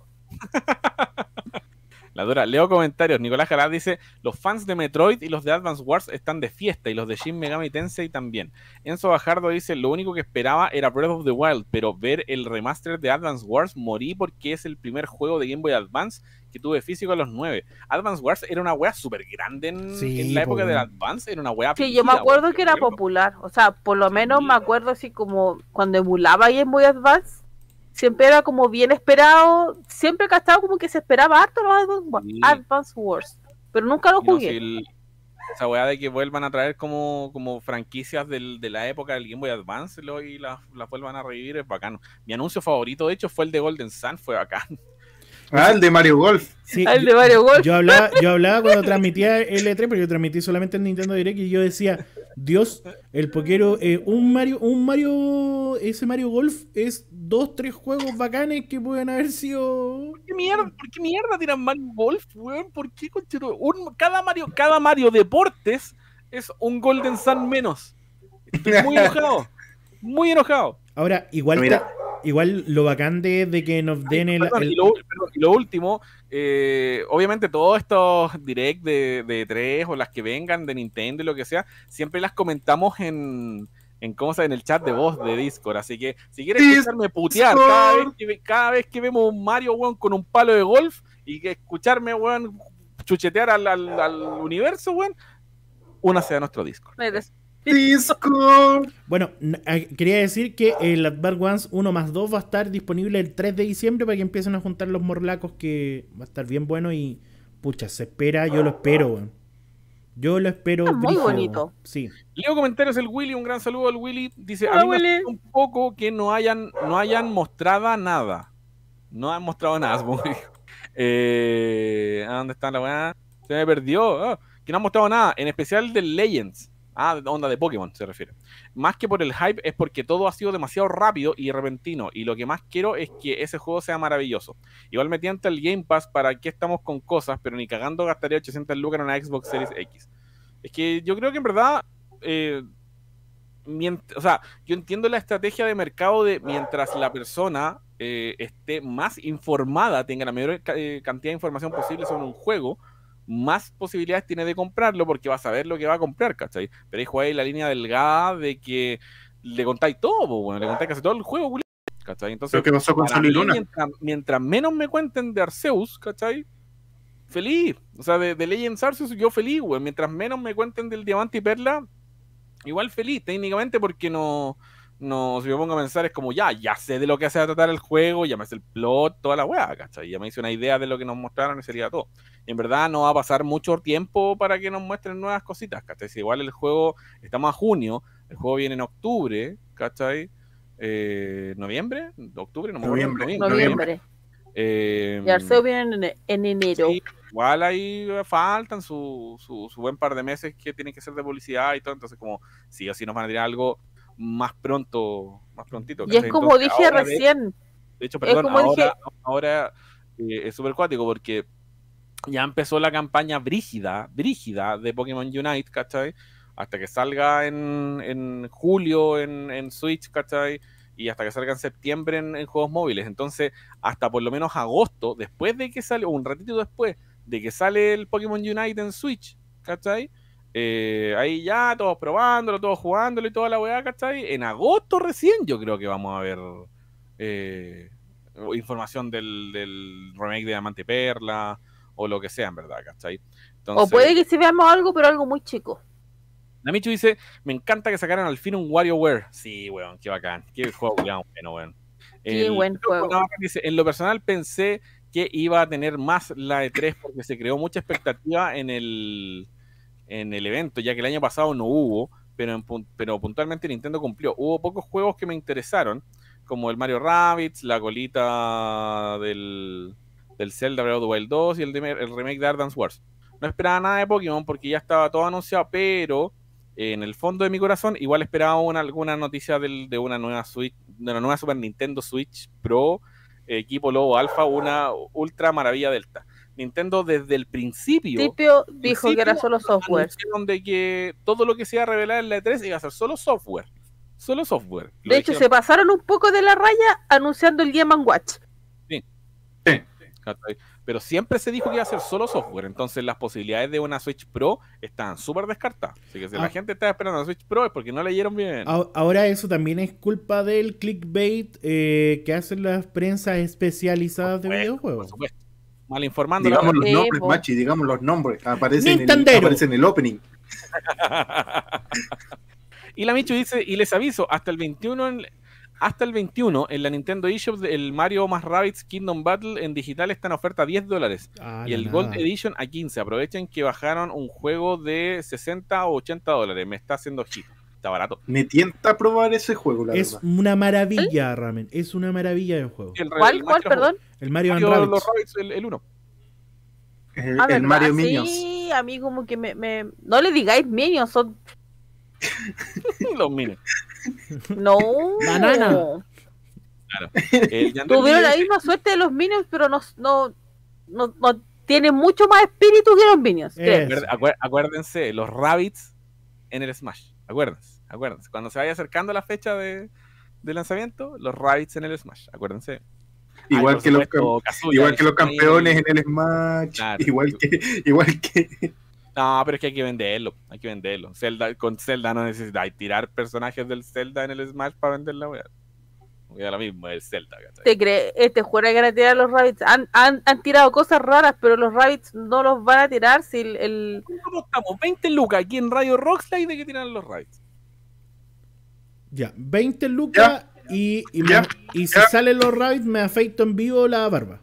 B: La dura. Leo comentarios. Nicolás Jalad dice: los fans de Metroid y los de Advance Wars están de fiesta y los de Shin Megami Tensei también. Enzo Bajardo dice: lo único que esperaba era Breath of the Wild, pero ver el remaster de Advance Wars morí porque es el primer juego de Game Boy Advance que tuve físico a los nueve. Advance Wars era una wea súper grande en,
D: sí,
B: en la época
D: de
B: Advance, era una wea.
C: Sí, yo me acuerdo wea, que era popular. O sea, por lo menos sí. me acuerdo así como cuando emulaba Game Boy Advance. Siempre era como bien esperado, siempre que estaba como que se esperaba harto los Advance, sí. Advance Wars, pero nunca lo jugué.
B: No, si el, esa weá de que vuelvan a traer como, como franquicias del, de la época del Game Boy Advance lo, y las la vuelvan a revivir es bacano. Mi anuncio favorito, de hecho, fue el de Golden Sun, fue bacán.
E: Ah, el de Mario Golf.
D: Sí,
C: ah, el de Mario Golf.
D: Yo hablaba, yo hablaba cuando transmitía el E tres, pero yo transmití solamente el Nintendo Direct y yo decía, Dios, el Pokero, eh, un Mario, un Mario, ese Mario Golf es dos, tres juegos bacanes que pueden haber sido.
B: ¿Por qué mierda, ¿por qué mierda tiran Mario Golf, weón? ¿Por qué, conchero? Un, cada Mario, cada Mario Deportes es un Golden Sun menos. Estoy muy enojado. Muy enojado.
D: Ahora, igual
E: Mira.
D: Te... Igual lo bacán de, de que nos den el...
B: Perdón,
D: el...
B: Y, lo, perdón, y lo último, eh, obviamente todos estos direct de, de tres o las que vengan de Nintendo y lo que sea, siempre las comentamos en, en, ¿cómo se, en el chat de voz de Discord, así que si quieres escucharme putear cada vez que, cada vez que vemos un Mario, weón, con un palo de golf y que escucharme, weón, chuchetear al, al, al universo, weón, únase a nuestro Discord.
E: Discord.
D: Bueno, quería decir que el Advance Wars uno más dos va a estar disponible el tres de diciembre para que empiecen a juntar los morlacos, que va a estar bien bueno y pucha, se espera, yo lo espero, weón. Yo lo espero.
C: Es muy
D: brígido,
C: bonito.
D: Sí.
B: Leo comentarios el Willy, un gran saludo al Willy. Dice:
C: Hola,
B: a mí me
C: Willy.
B: asusta un poco que no hayan, no hayan mostrado nada. No han mostrado nada, eh, ¿a dónde está la weá? Se me perdió. Oh, que no han mostrado nada, en especial del Legends. Ah, onda de Pokémon se refiere. Más que por el hype es porque todo ha sido demasiado rápido y repentino. Y lo que más quiero es que ese juego sea maravilloso. Igual me tienta el Game Pass para que estamos con cosas, pero ni cagando gastaría ochocientas lucas en una Xbox Series X. Es que yo creo que en verdad... Eh, mient- o sea, yo entiendo la estrategia de mercado de mientras la persona eh, esté más informada, tenga la mayor eh, cantidad de información posible sobre un juego, más posibilidades tiene de comprarlo porque va a saber lo que va a comprar, ¿cachai? Pero ahí jugáis la línea delgada de que le contáis todo, pues, bueno, le contáis casi todo el juego, ¿cachai? Entonces,
E: ¿qué pasó con
B: para
E: Sol y
B: mí,
E: Luna?
B: mientras, mientras menos me cuenten de Arceus, ¿cachai? Feliz. O sea, de, de Legends Arceus yo feliz, güey. Mientras menos me cuenten del Diamante y Perla, igual feliz, técnicamente, porque no... No, si me pongo a pensar es como ya, ya sé de lo que se va a tratar el juego, ya me sé el plot, toda la weá, ¿cachai? Ya me hice una idea de lo que nos mostraron y sería todo. Y en verdad no va a pasar mucho tiempo para que nos muestren nuevas cositas, ¿cachai? Si igual el juego, estamos a junio, el juego viene en octubre, ¿cachai? Eh, ¿Noviembre? ¿Octubre? No me acuerdo.
E: Noviembre.
C: Noviembre. Noviembre.
B: Eh,
C: y Arceus viene en, en enero.
B: Sí, igual ahí faltan su, su, su buen par de meses que tienen que ser de publicidad y todo, entonces como sí o sí nos van a tirar algo más pronto, más prontito.
C: Y es como
B: Entonces,
C: dije
B: ahora,
C: recién.
B: De, de hecho, perdón,
C: como
B: ahora,
C: dije...
B: ahora eh, es súper cuático porque ya empezó la campaña brígida, brígida de Pokémon Unite, ¿cachai? Hasta que salga en, en julio en, en Switch, ¿cachai? Y hasta que salga en septiembre en, en juegos móviles. Entonces, hasta por lo menos agosto, después de que sale, o un ratito después de que sale el Pokémon Unite en Switch, ¿cachai? Eh, ahí ya todos probándolo, todos jugándolo y toda la weá, ¿cachai? En agosto recién yo creo que vamos a ver eh, información del, del remake de Diamante y Perla o lo que sea, en verdad, ¿cachai? Entonces,
C: o puede que sí veamos algo, pero algo muy chico.
B: Namichu dice, me encanta que sacaran al fin un WarioWare. Sí, weón, qué bacán. Qué juego bueno, weón.
C: Qué
B: El,
C: buen juego.
B: Dice, en lo personal pensé que iba a tener más la E tres porque se creó mucha expectativa en el en el evento, ya que el año pasado no hubo, pero, en, pero puntualmente Nintendo cumplió. Hubo pocos juegos que me interesaron, como el Mario Rabbids, la colita del, del Zelda Breath of the Wild dos y el, de, el remake de Advance Wars. No esperaba nada de Pokémon porque ya estaba todo anunciado, pero eh, en el fondo de mi corazón igual esperaba una, alguna noticia del, de una nueva Switch, de una nueva Super Nintendo Switch Pro, eh, equipo Lobo Alpha, una Ultra Maravilla Delta. Nintendo desde el principio,
C: Tipio dijo
B: principio
C: que era solo software.
B: De que todo lo que se iba a revelar en la E tres iba a ser solo software. Solo software. Lo
C: de hecho,
B: dijeron.
C: Se pasaron un poco de la raya anunciando el Game and Watch.
B: Sí.
E: Sí.
B: Pero siempre se dijo que iba a ser solo software. Entonces las posibilidades de una Switch Pro están súper descartadas. Así que si ah. la gente está esperando una Switch Pro es porque no leyeron bien.
D: Ahora eso también es culpa del clickbait eh, que hacen las prensas especializadas de videojuegos. Por supuesto.
B: Mal informando.
E: Digamos los nombres, Machi, digamos los nombres. Aparece en, el, aparece en el opening.
B: Y la Michu dice, y les aviso, hasta el veintiuno en, hasta el veintiuno en la Nintendo eShop el Mario más Rabbids Kingdom Battle en digital está en oferta a diez dólares. Ah, y el nada. Gold Edition a quince. Aprovechen que bajaron un juego de sesenta o ochenta dólares. Me está haciendo ojito. Está barato.
E: Me tienta probar ese juego, la
D: es
E: verdad.
D: una maravilla, Ramen. Es una maravilla de juego.
B: El,
C: ¿Cuál,
B: el
C: cuál, perdón?
D: El Mario,
B: Mario
D: Rabbids.
B: Los Rabbids, el uno.
E: El,
C: ah,
E: el Mario
C: sí,
E: Minions.
C: Sí, a mí como que me, me... No le digáis Minions, son...
B: Los Minions.
C: No.
D: Banana.
B: Claro. Eh,
C: Tuvieron la misma suerte de los Minions, pero no, no, no, no tienen mucho más espíritu que los Minions.
B: Acuérdense, acuérdense, los Rabbids en el Smash. Acuérdense, acuérdense. Cuando se vaya acercando la fecha de, de lanzamiento, los Rabbids en el Smash. Acuérdense.
E: Igual,
B: Ay,
E: que, los,
B: Kazuya,
E: igual que los campeones en el Smash. Claro, igual que, igual que.
B: No, pero es que hay que venderlo. Hay que venderlo. Zelda, con Zelda no necesitáis tirar personajes del Zelda en el Smash para vender la wea. Ya lo mismo, el Zelda. ¿Cachai?
C: ¿Te crees? Este juega que van a tirar los Rabbids. Han, han, han tirado cosas raras, pero los Rabbids no los van a tirar si el. el...
B: ¿Cómo estamos? veinte lucas aquí en Radio Rockslide de que tiran los Rabbids.
D: Ya, veinte lucas y, y, me, y si salen los Rabbids me afeito en vivo la barba.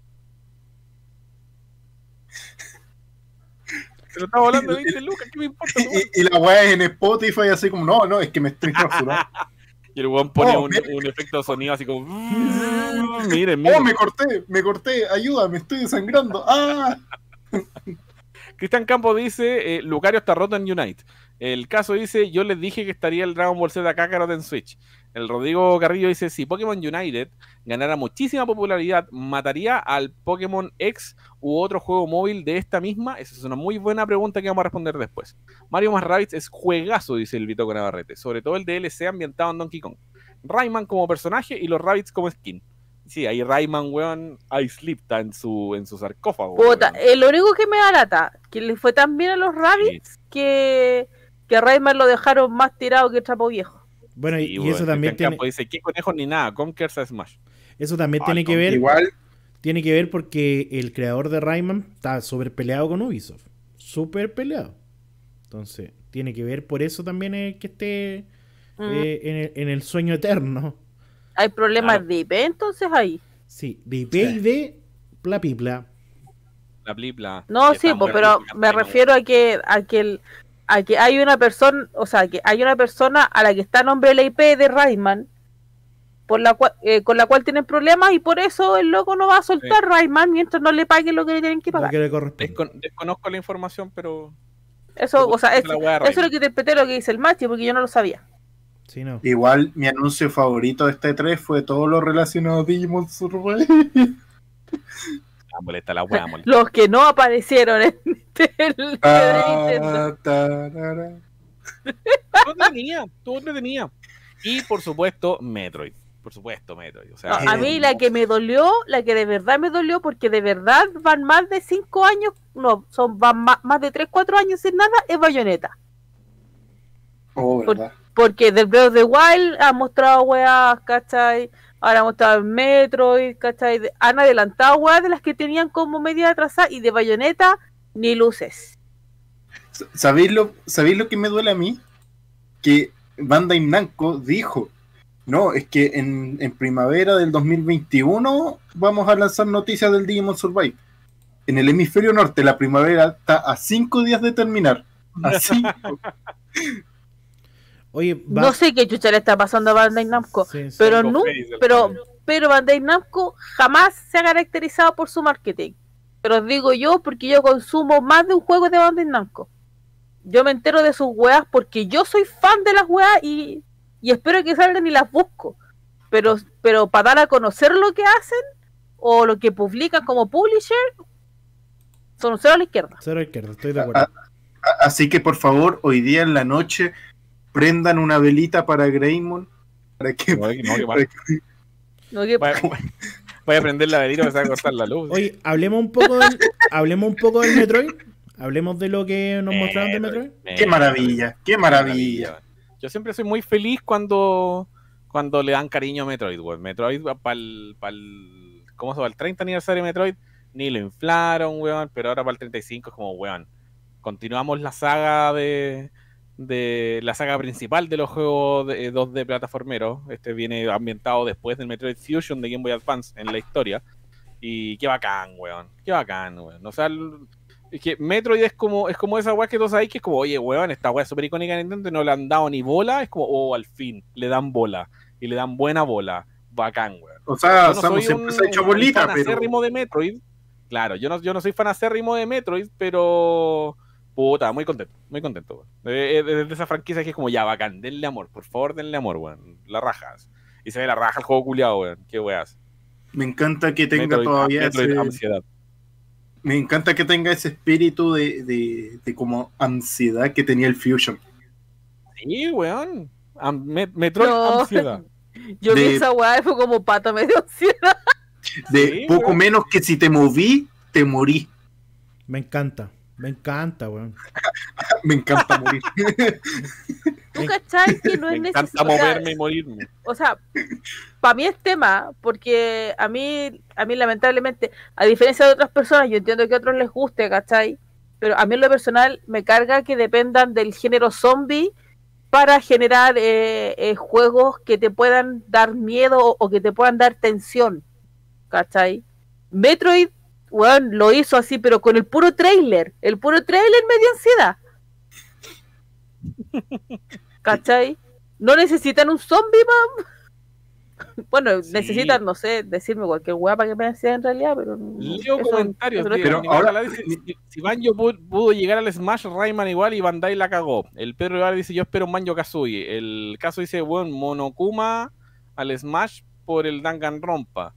B: Pero estamos hablando de veinte lucas, ¿qué me importa?
E: Y, y la weá es en Spotify así como, no, no, es que me estoy rasurando.
B: Y el weón pone oh, un, un efecto de sonido así como... Miren, miren.
E: Oh, me corté, me corté, ayuda, me estoy desangrando. ¡Ah!
B: Cristian Campos dice, eh, Lucario está roto en Unite. El caso dice, yo les dije que estaría el Dragon Ball Z Kakarot en Switch. El Rodrigo Carrillo dice, si Pokémon United ganara muchísima popularidad, ¿mataría al Pokémon X u otro juego móvil de esta misma? Esa es una muy buena pregunta que vamos a responder después. Mario más Rabbids es juegazo, dice el Vito Navarrete. Sobre todo el D L C ambientado en Donkey Kong. Rayman como personaje y los Rabbids como skin. Sí, ahí Rayman, weón, ahí Sleep está en su, en su sarcófago.
C: Puta, eh, lo único que me da lata, que le fue tan bien a los Rabbids sí. que, que a Rayman lo dejaron más tirado que trapo viejo.
D: Bueno, y,
B: sí,
D: y
B: bueno,
D: eso también tiene...
B: Campo dice, ¿qué conejos ni nada? Conquers a Smash.
D: Eso también ah, tiene que ver...
E: Igual...
D: Tiene que ver porque el creador de Rayman está súper peleado con Ubisoft. Súper peleado. Entonces, tiene que ver por eso también es que esté mm. eh, en, el, en el sueño eterno.
C: Hay problemas claro. de I P entonces ahí.
D: Sí, de I P y de bla pipla.
B: La blipla.
C: No, sí, pues, pero me refiero a que, a que el, a que hay una persona, o sea, que hay una persona a la que está a nombre de la I P de Rayman, por la cual, eh, con la cual tienen problemas y por eso el loco no va a soltar sí. Rayman mientras no le paguen lo que le tienen que pagar.
D: Que le
B: Descon desconozco la información, pero
C: eso, o sea, es, eso es lo que interpreté lo que dice el Machi, porque yo no lo sabía.
D: Sí, no.
E: Igual mi anuncio favorito de este E tres fue todo lo relacionado a Digimon Survive.
B: Ah, molesta la wea, molesta.
C: Los que no aparecieron en el
B: ah, todo tenía, todo tenía. Y por supuesto, Metroid. Por supuesto, Metroid. O sea,
C: no, a mí la que me dolió, la que de verdad me dolió, porque de verdad van más de cinco años, no, son van más, más de tres, cuatro años sin nada, es Bayonetta.
E: Oh, ¿verdad?
C: Por, porque del Breath of the Wild ha mostrado weas, ¿cachai? Ahora ha mostrado el Metroid, ¿cachai? Han adelantado weas de las que tenían como media atrasada y de Bayonetta ni luces.
E: ¿Sabéis lo, ¿Sabéis lo que me duele a mí? Que Bandai Namco dijo, no, es que en, en primavera del dos mil veintiuno vamos a lanzar noticias del Digimon Survive. En el hemisferio norte la primavera está a cinco días de terminar. A cinco.
D: Oye, va...
C: no sé qué chucha le está pasando a Bandai Namco, sí, sí, pero no, pero, pero Bandai Namco jamás se ha caracterizado por su marketing. Pero os digo yo porque yo consumo más de un juego de Bandai Namco. Yo me entero de sus weas porque yo soy fan de las weas y, y espero que salgan y las busco. Pero, pero para dar a conocer lo que hacen o lo que publican como publisher, son cero a la izquierda.
D: Cero a la izquierda, estoy de acuerdo.
E: Así que por favor, hoy día en la noche prendan una velita para Greymon para que,
B: no, no, que
E: para que...
C: No, que...
B: Voy, a, voy a prender la velita para cortar la luz.
D: Oye, hablemos un poco del, hablemos un poco del Metroid. Hablemos de lo que nos Metroid, mostraron de Metroid.
E: Metroid. Qué maravilla, qué maravilla.
B: Yo siempre soy muy feliz cuando cuando le dan cariño a Metroid, güey. Metroid para el pa ¿cómo se va? El treinta aniversario de Metroid ni lo inflaron, weón, pero ahora para el treinta y cinco es como, weón, continuamos la saga de de la saga principal de los juegos de, dos D plataformeros. Este viene ambientado después del Metroid Fusion de Game Boy Advance en la historia. Y qué bacán, weón. Qué bacán, weón. O sea, es que Metroid es como, es como esa weá que todos sabéis que es como, oye, weón, esta weá es súper icónica de Nintendo y no le han dado ni bola. Es como, oh, al fin, le dan bola. Y le dan buena bola. Bacán, weón.
E: O sea, Samus no siempre se ha hecho bolita,
B: pero... fanacérrimo de Metroid. Claro, yo no, yo no soy fanacérrimo de Metroid, pero... Puta, muy contento, muy contento, weón. De, de, de esa franquicia que es como, ya, bacán, denle amor, por favor, denle amor, weón. La rajas. Y se ve la raja el juego culiado, weón. Qué weas.
E: Me encanta que tenga
B: Metroid,
E: todavía
B: Metroid,
E: ese...
B: ansiedad.
E: Me encanta que tenga ese espíritu de, de, de como ansiedad que tenía el Fusion.
B: Sí, weón. Am, me, Metroid
C: no,
B: ansiedad.
C: Yo
E: de,
C: vi esa weá y fue como pata medio ansiedad.
E: De
B: sí,
E: poco weón. Menos que si te moví, te morí.
D: Me encanta, me encanta, weón.
E: Me encanta morir.
C: ¿Tú cachai que no es
B: me
C: necesario?
B: encanta moverme y morirme.
C: O sea, para mí es tema, porque a mí, a mí lamentablemente, a diferencia de otras personas, yo entiendo que a otros les guste, ¿cachai? Pero a mí en lo personal me carga que dependan del género zombie para generar eh, eh, juegos que te puedan dar miedo o, o que te puedan dar tensión, ¿cachai? Metroid, bueno, lo hizo así, pero con el puro trailer. El puro trailer me dio ansiedad. ¿Cachai? No necesitan un zombie, mam. Bueno,
B: Sí.
C: necesitan, no sé, decirme cualquier weá para que me decida en realidad, pero...
B: Leo
C: eso-
B: comentarios,
C: eso-
B: tío.
E: Pero
B: Nicolás
E: ahora-
B: dice, si, si Banjo pudo, pudo llegar al Smash, Rayman igual y Bandai la cagó. El Pedro Ibarra dice, yo espero un Banjo Kazooie. El caso dice, bueno, Monokuma al Smash por el Danganronpa.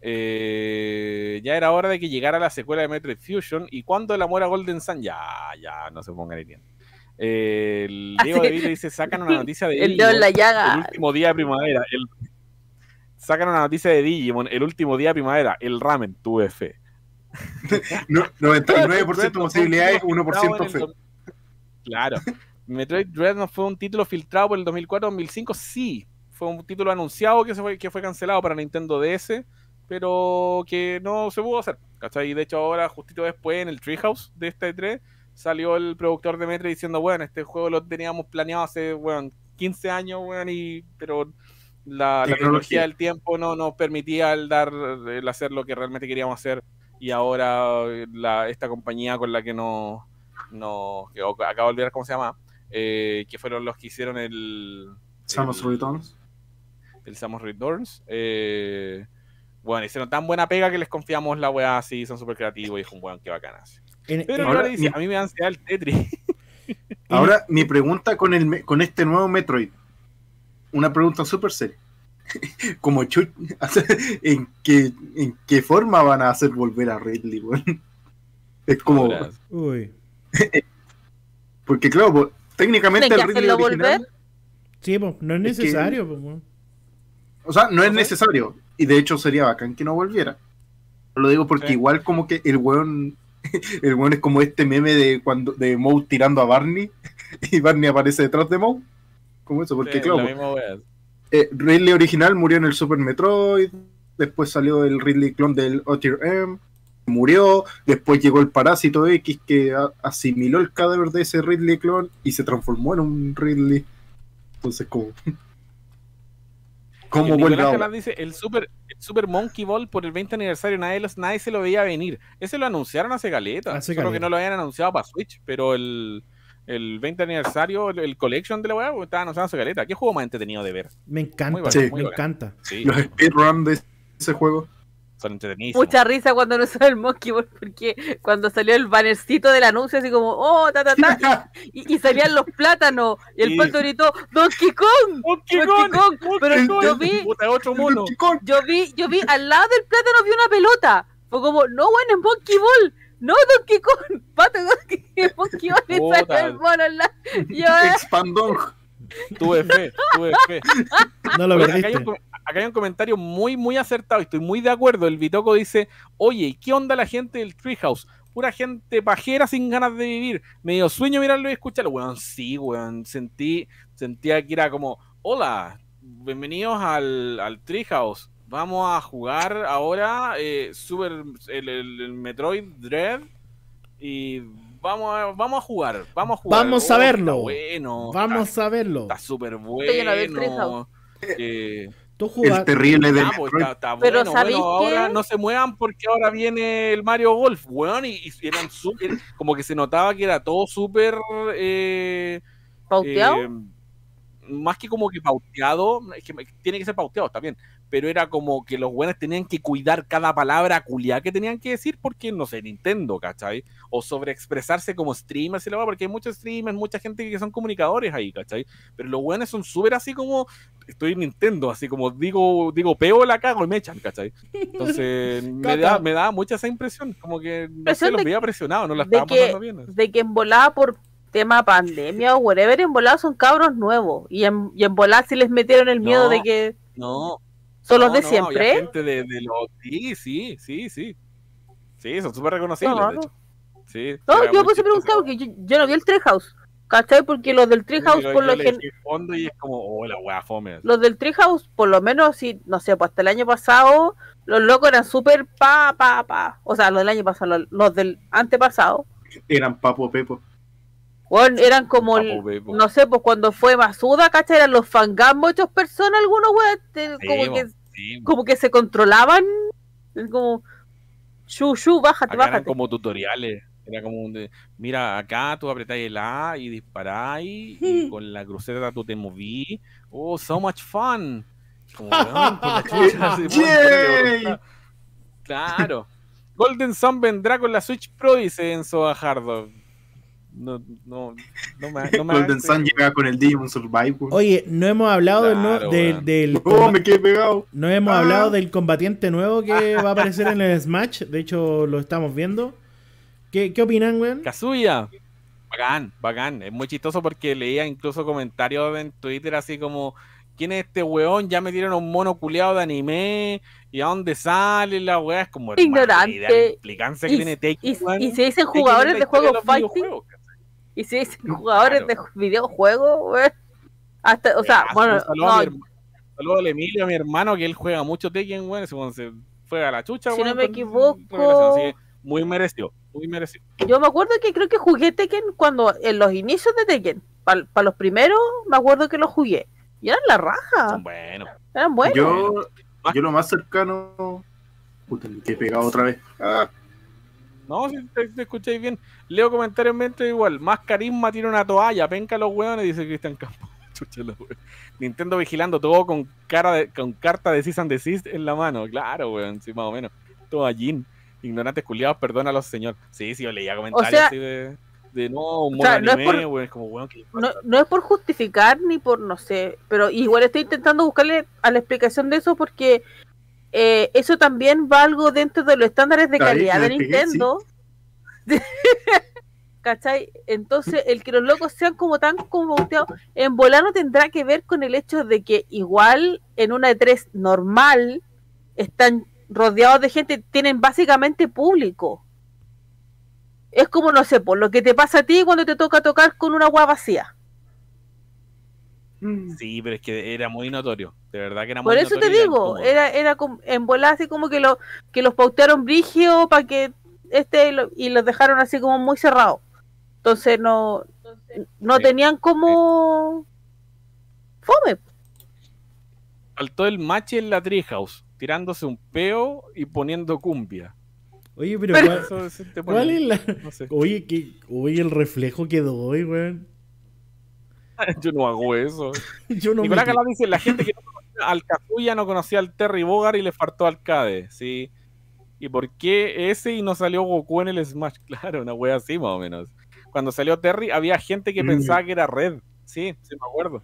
B: Eh, ya era hora de que llegara la secuela de Metroid Fusion. ¿Y cuándo el amor a Golden Sun? Ya, ya, no se pongan ahí bien. Eh, el Diego
C: Así-
B: de Vila dice, sacan una noticia de
C: El dedo en la
B: Digimon, el
C: llaga.
B: último día de primavera. El, sacan una noticia de Digimon, el último día de primavera. El ramen, tuve fe.
E: No, noventa y nueve por ciento posibilidades, uno por ciento fe.
B: Claro. Metroid Dread no fue un título filtrado por el dos mil cuatro dos mil cinco, sí. Fue un título anunciado que, se fue, que fue cancelado para Nintendo D S, pero que no se pudo hacer. ¿Cachai? Y de hecho ahora, justito después, en el Treehouse de esta E tres, salió el productor de Metroid diciendo, bueno, este juego lo teníamos planeado hace, bueno, quince años, bueno, y, pero la, la tecnología del tiempo no nos permitía el, dar, el hacer lo que realmente queríamos hacer. Y ahora la, esta compañía con la que no, no que acabo de olvidar cómo se llama, eh, que fueron los que hicieron el
E: Samus
B: el,
E: Returns.
B: El Samus Returns. Eh, bueno, hicieron tan buena pega que les confiamos la weá así, son súper creativos y es un weón que bacán así.
D: En-
B: Pero
D: en-
B: ahora
E: ahora,
B: dice,
E: mi-
B: a mí me da ansiedad el Tetris.
E: Ahora, mi pregunta con, el, me- con este nuevo Metroid. Una pregunta súper seria. Como chu- ¿en qué, ¿en qué forma van a hacer volver a Ridley, weón? Es como...
B: Ahora,
D: Uy.
E: Porque claro, pues, técnicamente
C: ¿Tienen
E: el
C: que
E: Ridley
C: hacerlo
E: original...
C: volver?
D: Sí, pues, no es
E: Es que-
D: necesario. pues, weón.
E: O sea, no es necesario. Y de hecho sería bacán que no volviera. Lo digo porque
B: Sí.
E: igual como que el weón... El weón es como este meme de cuando de Moe tirando a Barney y Barney aparece detrás de Moe. Como eso, porque
B: sí,
E: claro,
B: la
E: pues,
B: misma weá.
E: eh, Ridley original murió en el Super Metroid, después salió el Ridley clon del O T R M, murió, después llegó el Parásito X que a- asimiló el cadáver de ese Ridley clon y se transformó en un Ridley. Entonces, ¿cómo? ¿Cómo
B: El
E: vuelve
B: Nicolás
E: ahora?
B: Galán dice, el Super, el Super Monkey Ball por el veinte aniversario, nadie, los, nadie se lo veía venir. Ese lo anunciaron hace caleta,
D: Hace
B: solo
D: caleta.
B: que no lo habían anunciado para Switch, pero el, el veinte aniversario, el, el Collection de la weá, pues, estaba anunciado hace caleta. ¿Qué juego más entretenido de ver?
D: Me encanta,
B: Muy
E: bacán,
D: me
B: muy bacán.
D: encanta.
B: Sí,
E: Los speedrun de ese juego.
B: son entretenidísimos.
C: Mucha risa cuando no usó el Monkey Ball, porque cuando salió el bannercito del anuncio, así como, oh, ta, ta, ta, y, y salían los plátanos, y el
B: Sí.
C: pato gritó, Donkey Kong,
B: ¡Donkey
C: Donkey
B: Kong!
C: Kong, pero
E: Donkey
C: yo
E: Kong.
C: vi,
B: Puta, otro mono.
C: yo vi, yo vi, al lado del plátano vi una pelota, fue como, no, bueno, es Monkey Ball, no, Donkey Kong, pato, Donkey Monkey Ball, y
B: Puta.
C: salió el mono al lado, y yo, eh,
E: Expandón.
B: Tuve fe, tuve fe.
D: No lo
B: Oye, acá, hay
D: perdiste.
B: un, com- acá hay un comentario muy, muy acertado y estoy muy de acuerdo. El Bitoco dice, oye, ¿y qué onda la gente del Treehouse? Pura gente pajera sin ganas de vivir. Me dio sueño mirarlo y escucharlo. Weón, sí, weón. Sentí, sentía que era como, hola, bienvenidos al, al Treehouse. Vamos a jugar ahora eh, Super, el, el- el Metroid Dread y vamos a, vamos a jugar. Vamos a jugar.
D: Vamos
B: Oh,
D: a verlo.
B: está bueno.
D: Vamos a verlo.
B: Está súper
C: lleno del
B: bueno.
C: Treehouse.
B: Eh,
D: Tú
E: El
D: jugas.
E: terrible de
B: ah, pues,
E: Metroid.
B: está, está
C: Pero
B: bueno,
C: ¿sabéis
B: bueno, ahora
C: qué?
B: no se muevan porque ahora viene el Mario Golf, weón, y, y eran súper, como que se notaba que era todo súper eh,
C: pauteado,
B: eh, más que como que pauteado, es que tiene que ser pauteado también, pero era como que los buenos tenían que cuidar cada palabra culiá que tenían que decir porque, no sé, Nintendo, ¿cachai? O sobreexpresarse como streamers y la verdad, porque hay muchos streamers, mucha gente que son comunicadores ahí, ¿cachai? Pero los buenos son súper así como, estoy en Nintendo, así como digo, digo, peo, la cago y me echan, ¿cachai? Entonces, me da, me da mucha esa impresión, como que, no sé,
C: Impresión
B: los
C: de-
B: veía presionados, no la
C: de
B: estaban
C: que,
B: pasando bien.
C: de que en volada por tema pandemia o whatever, en volada son cabros nuevos, y en, y en volada sí les metieron el miedo
B: No.
C: de que
B: No.
C: son los
B: No,
C: de
B: no,
C: siempre.
B: había gente de, de los... Sí, sí, sí, sí. Sí, son súper reconocibles,
C: No,
B: de
C: no.
B: hecho. Sí,
C: No,
B: era
C: yo
B: muy
C: pues he preguntado
B: chistoso.
C: porque yo, yo no vi el Treehouse, ¿cachai? Porque los del Treehouse,
B: Yo-
C: por
B: yo
C: lo
B: le
C: gen-
B: dije fondo y es como, oh, la wea fome.
C: los del Treehouse, por lo menos, sí, no sé, pues hasta el año pasado, los locos eran súper pa, pa, pa. O sea, los del año pasado, los, los del antepasado,
E: Eran Papo Pepo.
C: bueno, eran como,
B: Papo
C: el-
B: Pepo.
C: no sé, pues cuando fue Masuda, ¿cachai? Eran los fangamos hechos personas, algunos weón, te-
B: Sí,
C: como,
B: mo,
C: que,
B: sí, mo.
C: como que se controlaban, es como, shu, shu, bájate,
B: Acá eran
C: bájate.
B: como tutoriales. Era como un de, mira, acá tú apretáis el A y disparáis y con la cruceta tú te moví. Oh, so much fun. Como, weón, por la chucha, así, weón, claro. Golden Sun vendrá con la Switch Pro, dice Enzo Bajardo. No, no, no me, no me
E: Golden Sun llega con el Demon Survivor.
D: Oye, no hemos hablado
B: Claro,
D: del, del, del
E: Oh, me quedé pegado.
D: no hemos
E: Ah.
D: hablado del combatiente nuevo que va a aparecer en el Smash. De hecho, lo estamos viendo. ¿Qué, qué opinan, weón?
B: Kazuya. Bacán, bacán. Es muy chistoso porque leía incluso comentarios en Twitter así como: ¿quién es este weón? Ya metieron a un mono culeado de anime. ¿Y a dónde sale la weá? Es como
C: Ignorante.
B: hermano, la implicancia que
C: Y,
B: tiene Tekken,
C: y,
B: weón.
C: y se dicen
B: Tekken
C: jugadores
B: es la
C: de
B: historia
C: juegos
B: los
C: fighting.
B: videojuegos, ¿cachai?
C: Y si dicen jugadores
B: Claro.
C: de videojuegos, weón. Hasta, o sea,
B: Ya,
C: bueno,
B: un saludo,
C: no,
B: a mi herma- saludo al Emilio, a mi hermano, que él juega mucho Tekken, weón. ese weón se fue a la chucha,
C: Si no
B: weón,
C: me
B: con
C: equivoco-
B: Revelación, así que muy merecido, muy merecido.
C: yo me acuerdo que creo que jugué Tekken cuando, en los inicios de Tekken, para los primeros, me acuerdo que los jugué. Y eran la raja,
B: Son buenos.
C: eran buenos.
E: Yo, yo lo más cercano. Puta, me quedé pegado otra vez. Ah,
B: No, si te, te escucháis bien. Leo comentarios mente igual. Más carisma tiene una toalla. Penca los hueones, dice Cristian Campos. Chucha los hueones. Nintendo vigilando todo con cara de, con carta de cease and desist en la mano. Claro, weón, sí, más o menos. Todo allí. Ignorantes culiados, perdónalos, señor. Sí, sí, yo leía comentarios
C: sea,
B: así de, de no, un
C: o
B: mono
C: sea, no es
B: anime,
C: por-
B: weón. Es como, weón, ¿qué
C: No, no es por justificar ni por no sé, pero igual estoy intentando buscarle a la explicación de eso porque eh, eso también va algo dentro de los estándares de
E: Ahí,
C: calidad de
E: me pegué,
C: Nintendo. ¿Cachai? Entonces, el que los locos sean como tan como bauteados, en volano tendrá que ver con el hecho de que igual en una E tres normal están rodeados de gente, tienen básicamente público. Es como, no sé, por lo que te pasa a ti cuando te toca tocar con una agua vacía.
B: Sí, pero es que era muy notorio. De verdad que era muy
C: Por eso
B: notorio.
C: te
B: y era
C: digo,
B: incómodo.
C: era, era como, en volada así como que, lo, que los pautearon brigio para que este lo- y los dejaron así como muy cerrados. Entonces no, no
B: Sí.
C: tenían como fome.
B: Faltó el machi en la Treehouse, tirándose un peo y poniendo cumbia.
D: Oye, pero,
C: Pero-
D: ¿cuál,
B: Eso se te
D: cuál
B: pone-
D: es la.
B: No sé.
D: Oye, que, oye, el reflejo que doy, weón.
B: Yo no hago eso.
D: Yo no
B: Nicolás
D: me.
B: Galán dice: la gente que no conocía al Kazuya no conocía al Terry Bogard y le faltó al Cade. Sí. ¿Y por qué ese y no salió Goku en el Smash? Claro, una wea así más o menos. Cuando salió Terry había gente que
E: Mm.
B: pensaba que era Red. Sí, sí me acuerdo.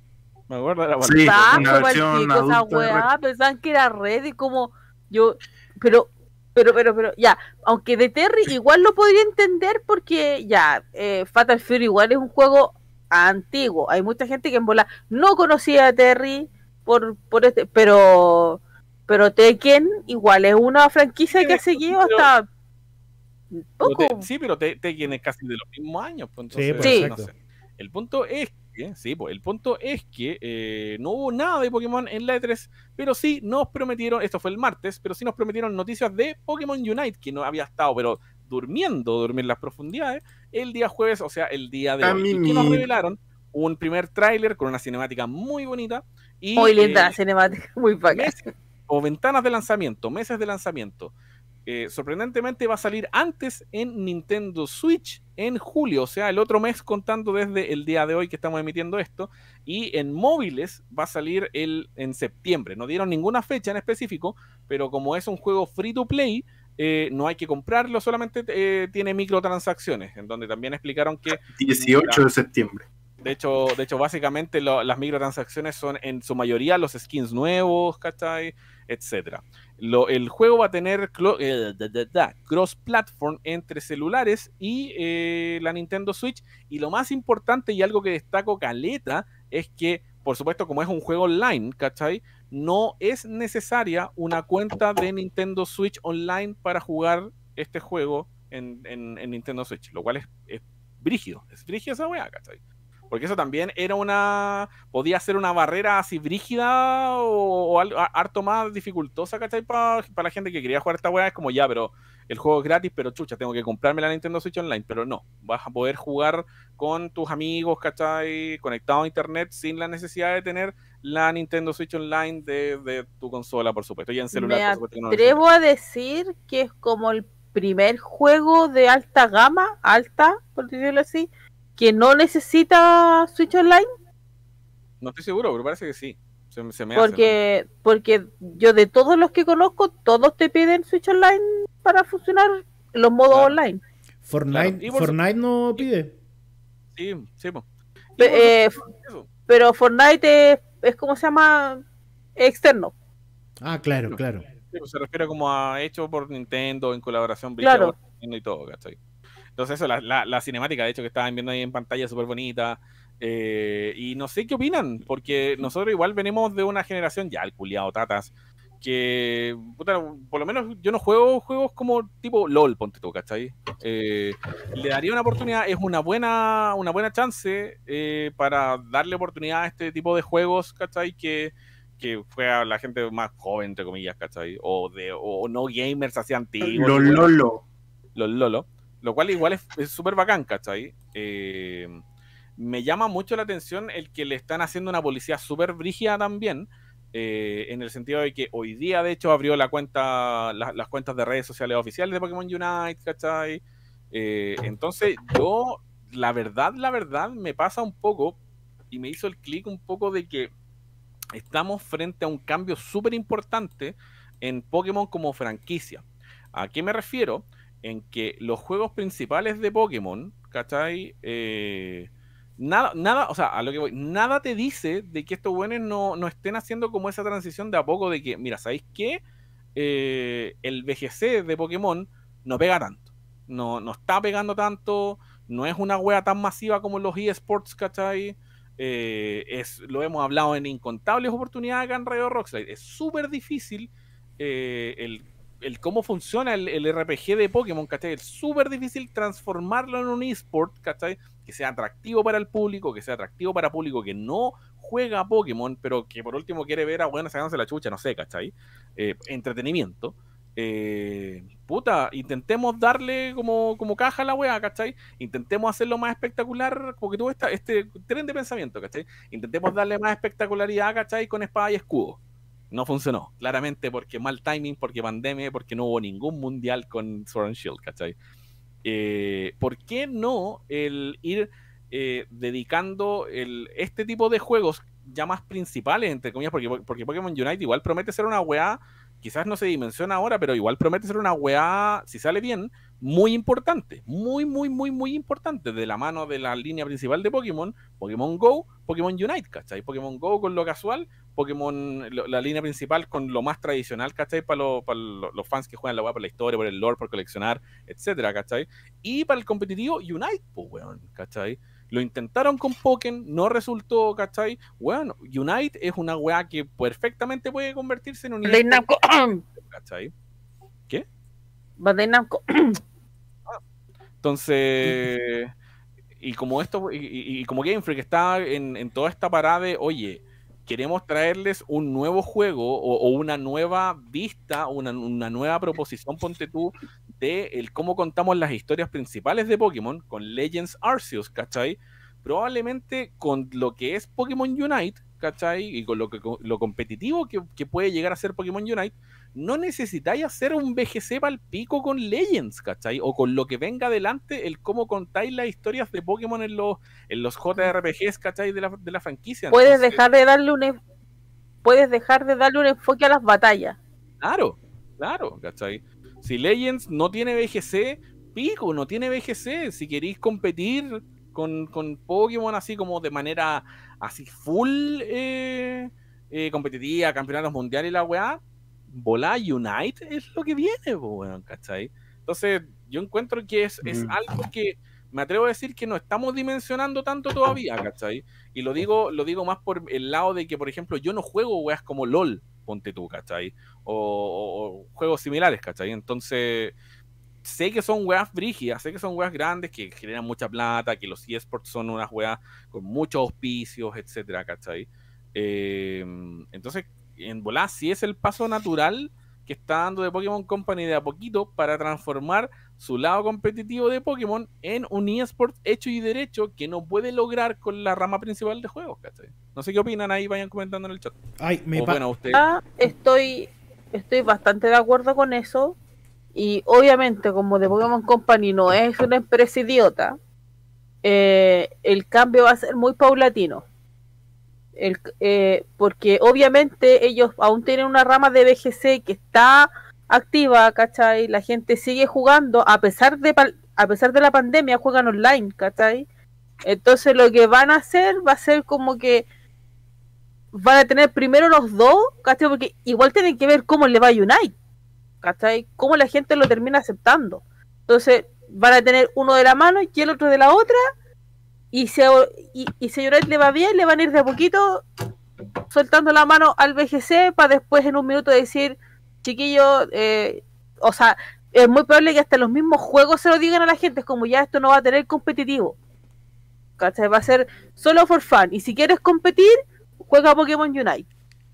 B: Me acuerdo, era
E: Sí,
C: Exacto,
E: una versión
C: maldito, esa
E: adulta de
C: weá, pensaban que era Red y como yo, pero, pero, pero, pero, ya, aunque de Terry igual lo podría entender porque ya, eh, Fatal Fury igual es un juego antiguo, hay mucha gente que en bola no conocía a Terry por, por este, pero, pero Tekken igual es una franquicia
B: Sí,
C: que ha seguido
B: pero-
C: hasta
B: Pero
C: poco.
B: te- sí, pero te, Tekken es casi de los mismos años. Pues,
D: Sí,
B: entonces,
D: pues,
C: Sí.
B: no
D: exacto.
B: sé. El punto es que, sí, pues, el punto es que eh, no hubo nada de Pokémon en la E tres, pero sí nos prometieron, esto fue el martes, pero sí nos prometieron noticias de Pokémon Unite, que no había estado, pero durmiendo, dormir en las profundidades, el día jueves, o sea, el día de
E: A
B: hoy.
E: mí
B: ¿Y qué nos
E: mi-
B: revelaron? Un primer tráiler con una cinemática muy bonita y
C: Muy linda
B: eh,
C: la cinemática, muy bacana.
B: meses o ventanas de lanzamiento, meses de lanzamiento. Eh, sorprendentemente va a salir antes en Nintendo Switch en julio, o sea, el otro mes contando desde el día de hoy que estamos emitiendo esto, y en móviles va a salir el, en septiembre. No dieron ninguna fecha en específico, pero como es un juego free to play, eh, no hay que comprarlo, solamente eh, tiene microtransacciones, en donde también explicaron que
E: dieciocho de septiembre.
B: de hecho, de hecho básicamente lo- las microtransacciones son en su mayoría los skins nuevos, ¿cachai? Etcétera. Lo, el juego va a tener clo- eh, da, da, da, cross-platform entre celulares y eh, la Nintendo Switch. Y lo más importante y algo que destaco caleta es que, por supuesto, como es un juego online, ¿cachai? No es necesaria una cuenta de Nintendo Switch online para jugar este juego en, en- en Nintendo Switch, lo cual es, es brígido, es brígido esa weá, ¿cachai? Porque eso también era una. Podía ser una barrera así brígida o, o algo a- harto más dificultosa, ¿cachai? Para la gente que quería jugar esta weá. Es como ya, pero el juego es gratis, pero chucha, tengo que comprarme la Nintendo Switch Online. Pero no, vas a poder jugar con tus amigos, ¿cachai? Conectado a internet sin la necesidad de tener la Nintendo Switch Online de, de tu consola, por supuesto. Y en celular,
C: Me
B: por supuesto que no lo
C: atrevo a decir que es como el primer juego de alta gama, alta, por decirlo así, que no necesita Switch Online.
B: No estoy seguro, pero parece que sí. Se, se me
C: porque,
B: hace, ¿no?
C: porque yo de todos los que conozco, todos te piden Switch Online para funcionar los modos
B: Claro.
C: online.
D: Fortnite,
B: Claro.
D: Fortnite no pide.
B: Sí, sí, po. Y
C: Pe-
B: por
C: eh,
B: eso,
C: pero Fortnite es, es como se llama, externo.
D: Ah, claro, claro.
B: sí, pues, se refiere como a hecho por Nintendo en colaboración brígida
C: Claro.
B: con Nintendo y todo, ¿cachai? Entonces eso, la, la, la cinemática, de hecho, que estaban viendo ahí en pantalla, súper bonita. Eh, y no sé qué opinan, porque nosotros igual venimos de una generación, ya el culiado tatas, que, puta, por lo menos yo no juego juegos como tipo LOL, ponte tú, ¿cachai? Eh, le daría una oportunidad, es una buena, una buena chance eh, para darle oportunidad a este tipo de juegos, ¿cachai? Que, que juega la gente más joven, entre comillas, ¿cachai? O, de, o no gamers así antiguos.
E: Los
B: ni weas,
E: Lolo.
B: los Lolo, lo cual igual es súper bacán, ¿cachai? Eh, me llama mucho la atención el que le están haciendo una policía súper brígida también, eh, en el sentido de que hoy día, de hecho, abrió la cuenta, la, las cuentas de redes sociales oficiales de Pokémon Unite, ¿cachai? Eh, entonces, yo, la verdad, la verdad, me pasa un poco, y me hizo el clic un poco de que estamos frente a un cambio súper importante en Pokémon como franquicia. ¿A qué me refiero? En que los juegos principales de Pokémon, ¿cachai? Eh, nada, nada, o sea, a lo que voy, nada te dice de que estos buenos no, no estén haciendo como esa transición de a poco de que, mira, ¿sabéis qué? Eh, el V G C de Pokémon no pega tanto. No, no está pegando tanto, no es una wea tan masiva como los eSports, ¿cachai? Eh, es, lo hemos hablado en incontables oportunidades acá en Radio Rockslide. Es súper difícil eh, el, el cómo funciona el, el R P G de Pokémon, ¿cachai? Es súper difícil transformarlo en un eSport, ¿cachai? Que sea atractivo para el público, que sea atractivo para público que no juega a Pokémon, pero que por último quiere ver a bueno sacándose la chucha, no sé, ¿cachai? Eh, entretenimiento. Eh, puta, intentemos darle como, como caja a la wea, ¿cachai? Intentemos hacerlo más espectacular, porque tuvo esta, este tren de pensamiento, ¿cachai? Intentemos darle más espectacularidad, ¿cachai? Con espada y escudo. No funcionó, claramente porque mal timing, porque pandemia, porque no hubo ningún mundial con Sword and Shield, ¿cachai? Eh, ¿Por qué no el ir eh, dedicando el, este tipo de juegos ya más principales, entre comillas, porque, porque Pokémon Unite igual promete ser una weá, quizás no se dimensiona ahora, pero igual promete ser una weá, si sale bien, muy importante, muy, muy, muy, muy importante, de la mano de la línea principal de Pokémon, Pokémon Go, Pokémon Unite, ¿cachai? Pokémon Go con lo casual, Pokémon, la línea principal con lo más tradicional, ¿cachai? Para lo, pa lo, los fans que juegan la weá por la historia, por el lore, por coleccionar, etcétera, ¿cachai? Y para el competitivo, Unite, pues, weón, ¿cachai? Lo intentaron con Pokémon, no resultó, ¿cachai? Bueno, Unite es una weá que perfectamente puede convertirse en un...
C: Bandai Namco.
B: ¿Cachai? ¿Qué?
C: Bandai Namco.
B: Entonces, y como esto, y, y, y como Game Freak está en, en toda esta parada de, oye, queremos traerles un nuevo juego o, o una nueva vista, una, una nueva proposición, ponte tú, de el cómo contamos las historias principales de Pokémon con Legends Arceus, ¿cachai? Probablemente con lo que es Pokémon Unite, ¿cachai? Y con lo, que, con lo competitivo que, que puede llegar a ser Pokémon Unite, no necesitáis hacer un V G C para el pico con Legends, ¿cachai? O con lo que venga adelante, el cómo contáis las historias de Pokémon en los, en los J R P Gs, ¿cachai? De la, de la franquicia.
C: Puedes
B: Entonces,
C: dejar de darle un puedes dejar de darle un enfoque a las batallas.
B: Claro, claro, ¿cachai? Si Legends no tiene V G C, pico, no tiene V G C. Si queréis competir con, con Pokémon así como de manera así full eh, eh, competitiva, campeonatos mundiales y la weá, volá Unite es lo que viene, weón, ¿cachai? Entonces, yo encuentro que es, es algo que me atrevo a decir que no estamos dimensionando tanto todavía, ¿cachai? Y lo digo, lo digo más por el lado de que, por ejemplo, yo no juego weas como LOL, ponte tú, ¿cachai? O, o, o juegos similares, ¿cachai? Entonces, sé que son weas brígidas, sé que son weas grandes, que generan mucha plata, que los eSports son unas weas con muchos auspicios, etcétera, ¿cachai? Eh, entonces, en volá, sí es el paso natural que está dando de Pokémon Company de a poquito para transformar su lado competitivo de Pokémon en un eSport hecho y derecho que no puede lograr con la rama principal de juegos, ¿cachai? No sé qué opinan ahí, vayan comentando en el chat.
D: Ay, me
B: o,
D: pa
B: bueno, usted...
C: Ah, estoy, estoy bastante de acuerdo con eso. Y obviamente, como The Pokémon Company no es una empresa idiota, eh, el cambio va a ser muy paulatino. El, eh, porque obviamente ellos aún tienen una rama de V G C que está activa, ¿cachai? La gente sigue jugando, a pesar de a pesar de la pandemia, juegan online, ¿cachai? Entonces lo que van a hacer va a ser como que van a tener primero los dos, ¿cachai? Porque igual tienen que ver cómo le va a Unite, ¿cachai? Cómo la gente lo termina aceptando. Entonces van a tener uno de la mano y el otro de la otra, y si, y, y si a Unite le va bien, le van a ir de a poquito soltando la mano al V G C para después en un minuto decir, chiquillo, eh, o sea, es muy probable que hasta los mismos juegos se lo digan a la gente, es como ya esto no va a tener competitivo, ¿cachai? Va a ser solo for fun, y si quieres competir, juega Pokémon Unite.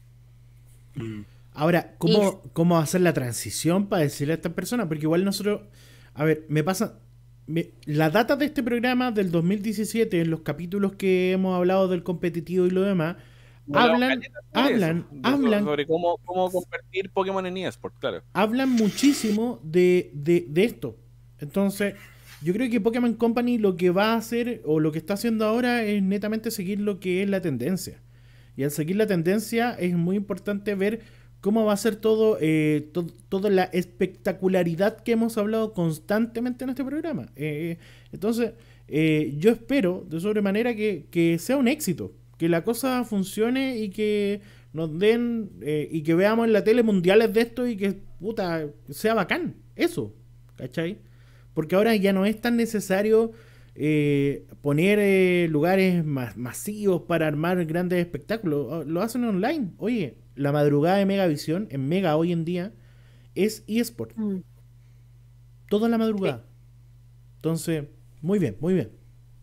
D: Ahora, ¿cómo, y... ¿cómo hacer la transición para decirle a estas personas? Porque igual nosotros, a ver, me pasa, me, la data de este programa del dos mil diecisiete, en los capítulos que hemos hablado del competitivo y lo demás, no, hablan, hablan,
B: eso,
D: hablan
B: sobre cómo, cómo convertir Pokémon en eSport, claro.
D: Hablan muchísimo de, de, de esto. Entonces, yo creo que Pokémon Company lo que va a hacer, o lo que está haciendo ahora, es netamente seguir lo que es la tendencia. Y al seguir la tendencia es muy importante ver cómo va a ser todo, eh, to, toda la espectacularidad que hemos hablado constantemente en este programa. Eh, entonces, eh, yo espero de sobremanera que, que sea un éxito, que la cosa funcione y que nos den, eh, y que veamos en la tele mundiales de esto y que, puta, sea bacán. Eso, ¿cachai? Porque ahora ya no es tan necesario eh, poner eh, lugares mas masivos para armar grandes espectáculos. Lo hacen online. Oye, la madrugada de Megavisión, en Mega hoy en día, es eSport. Mm. Toda la madrugada. Sí. Entonces, muy bien, muy bien.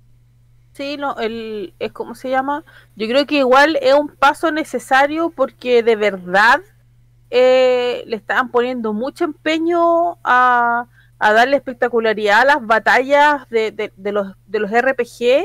C: Sí, no, el, es como se llama. Yo creo que igual es un paso necesario porque de verdad eh, le estaban poniendo mucho empeño a, a darle espectacularidad a las batallas de, de, de, los, de los R P G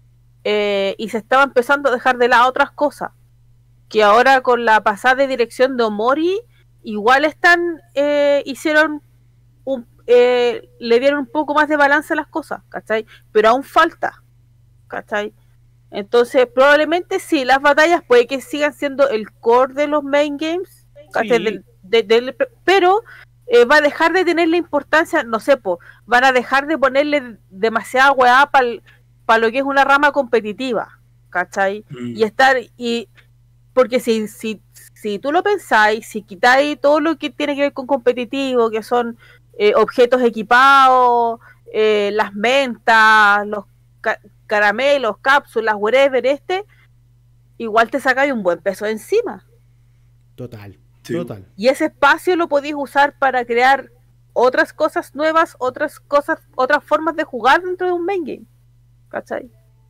C: eh, y se estaba empezando a dejar de lado otras cosas. Que ahora con la pasada de dirección de Omori, igual están, eh, hicieron, un, eh, le dieron un poco más de balance a las cosas, ¿cachai? Pero aún falta. ¿Cachai? Entonces probablemente sí, las batallas puede que sigan siendo el core de los main games, sí. de, de, de, pero eh, va a dejar de tener la importancia, no sé, po, van a dejar de ponerle demasiada weá para pa lo que es una rama competitiva, ¿cachai? Mm. Y estar, y porque si, si, si tú lo pensáis, si quitáis todo lo que tiene que ver con competitivo, que son eh, objetos equipados, eh, las mentas, los caramelos, cápsulas, whatever, este, igual te sacáis un buen peso encima.
D: Total, sí. Total.
C: Y ese espacio lo podéis usar para crear otras cosas nuevas, otras cosas, otras formas de jugar dentro de un main game. ¿Cachai?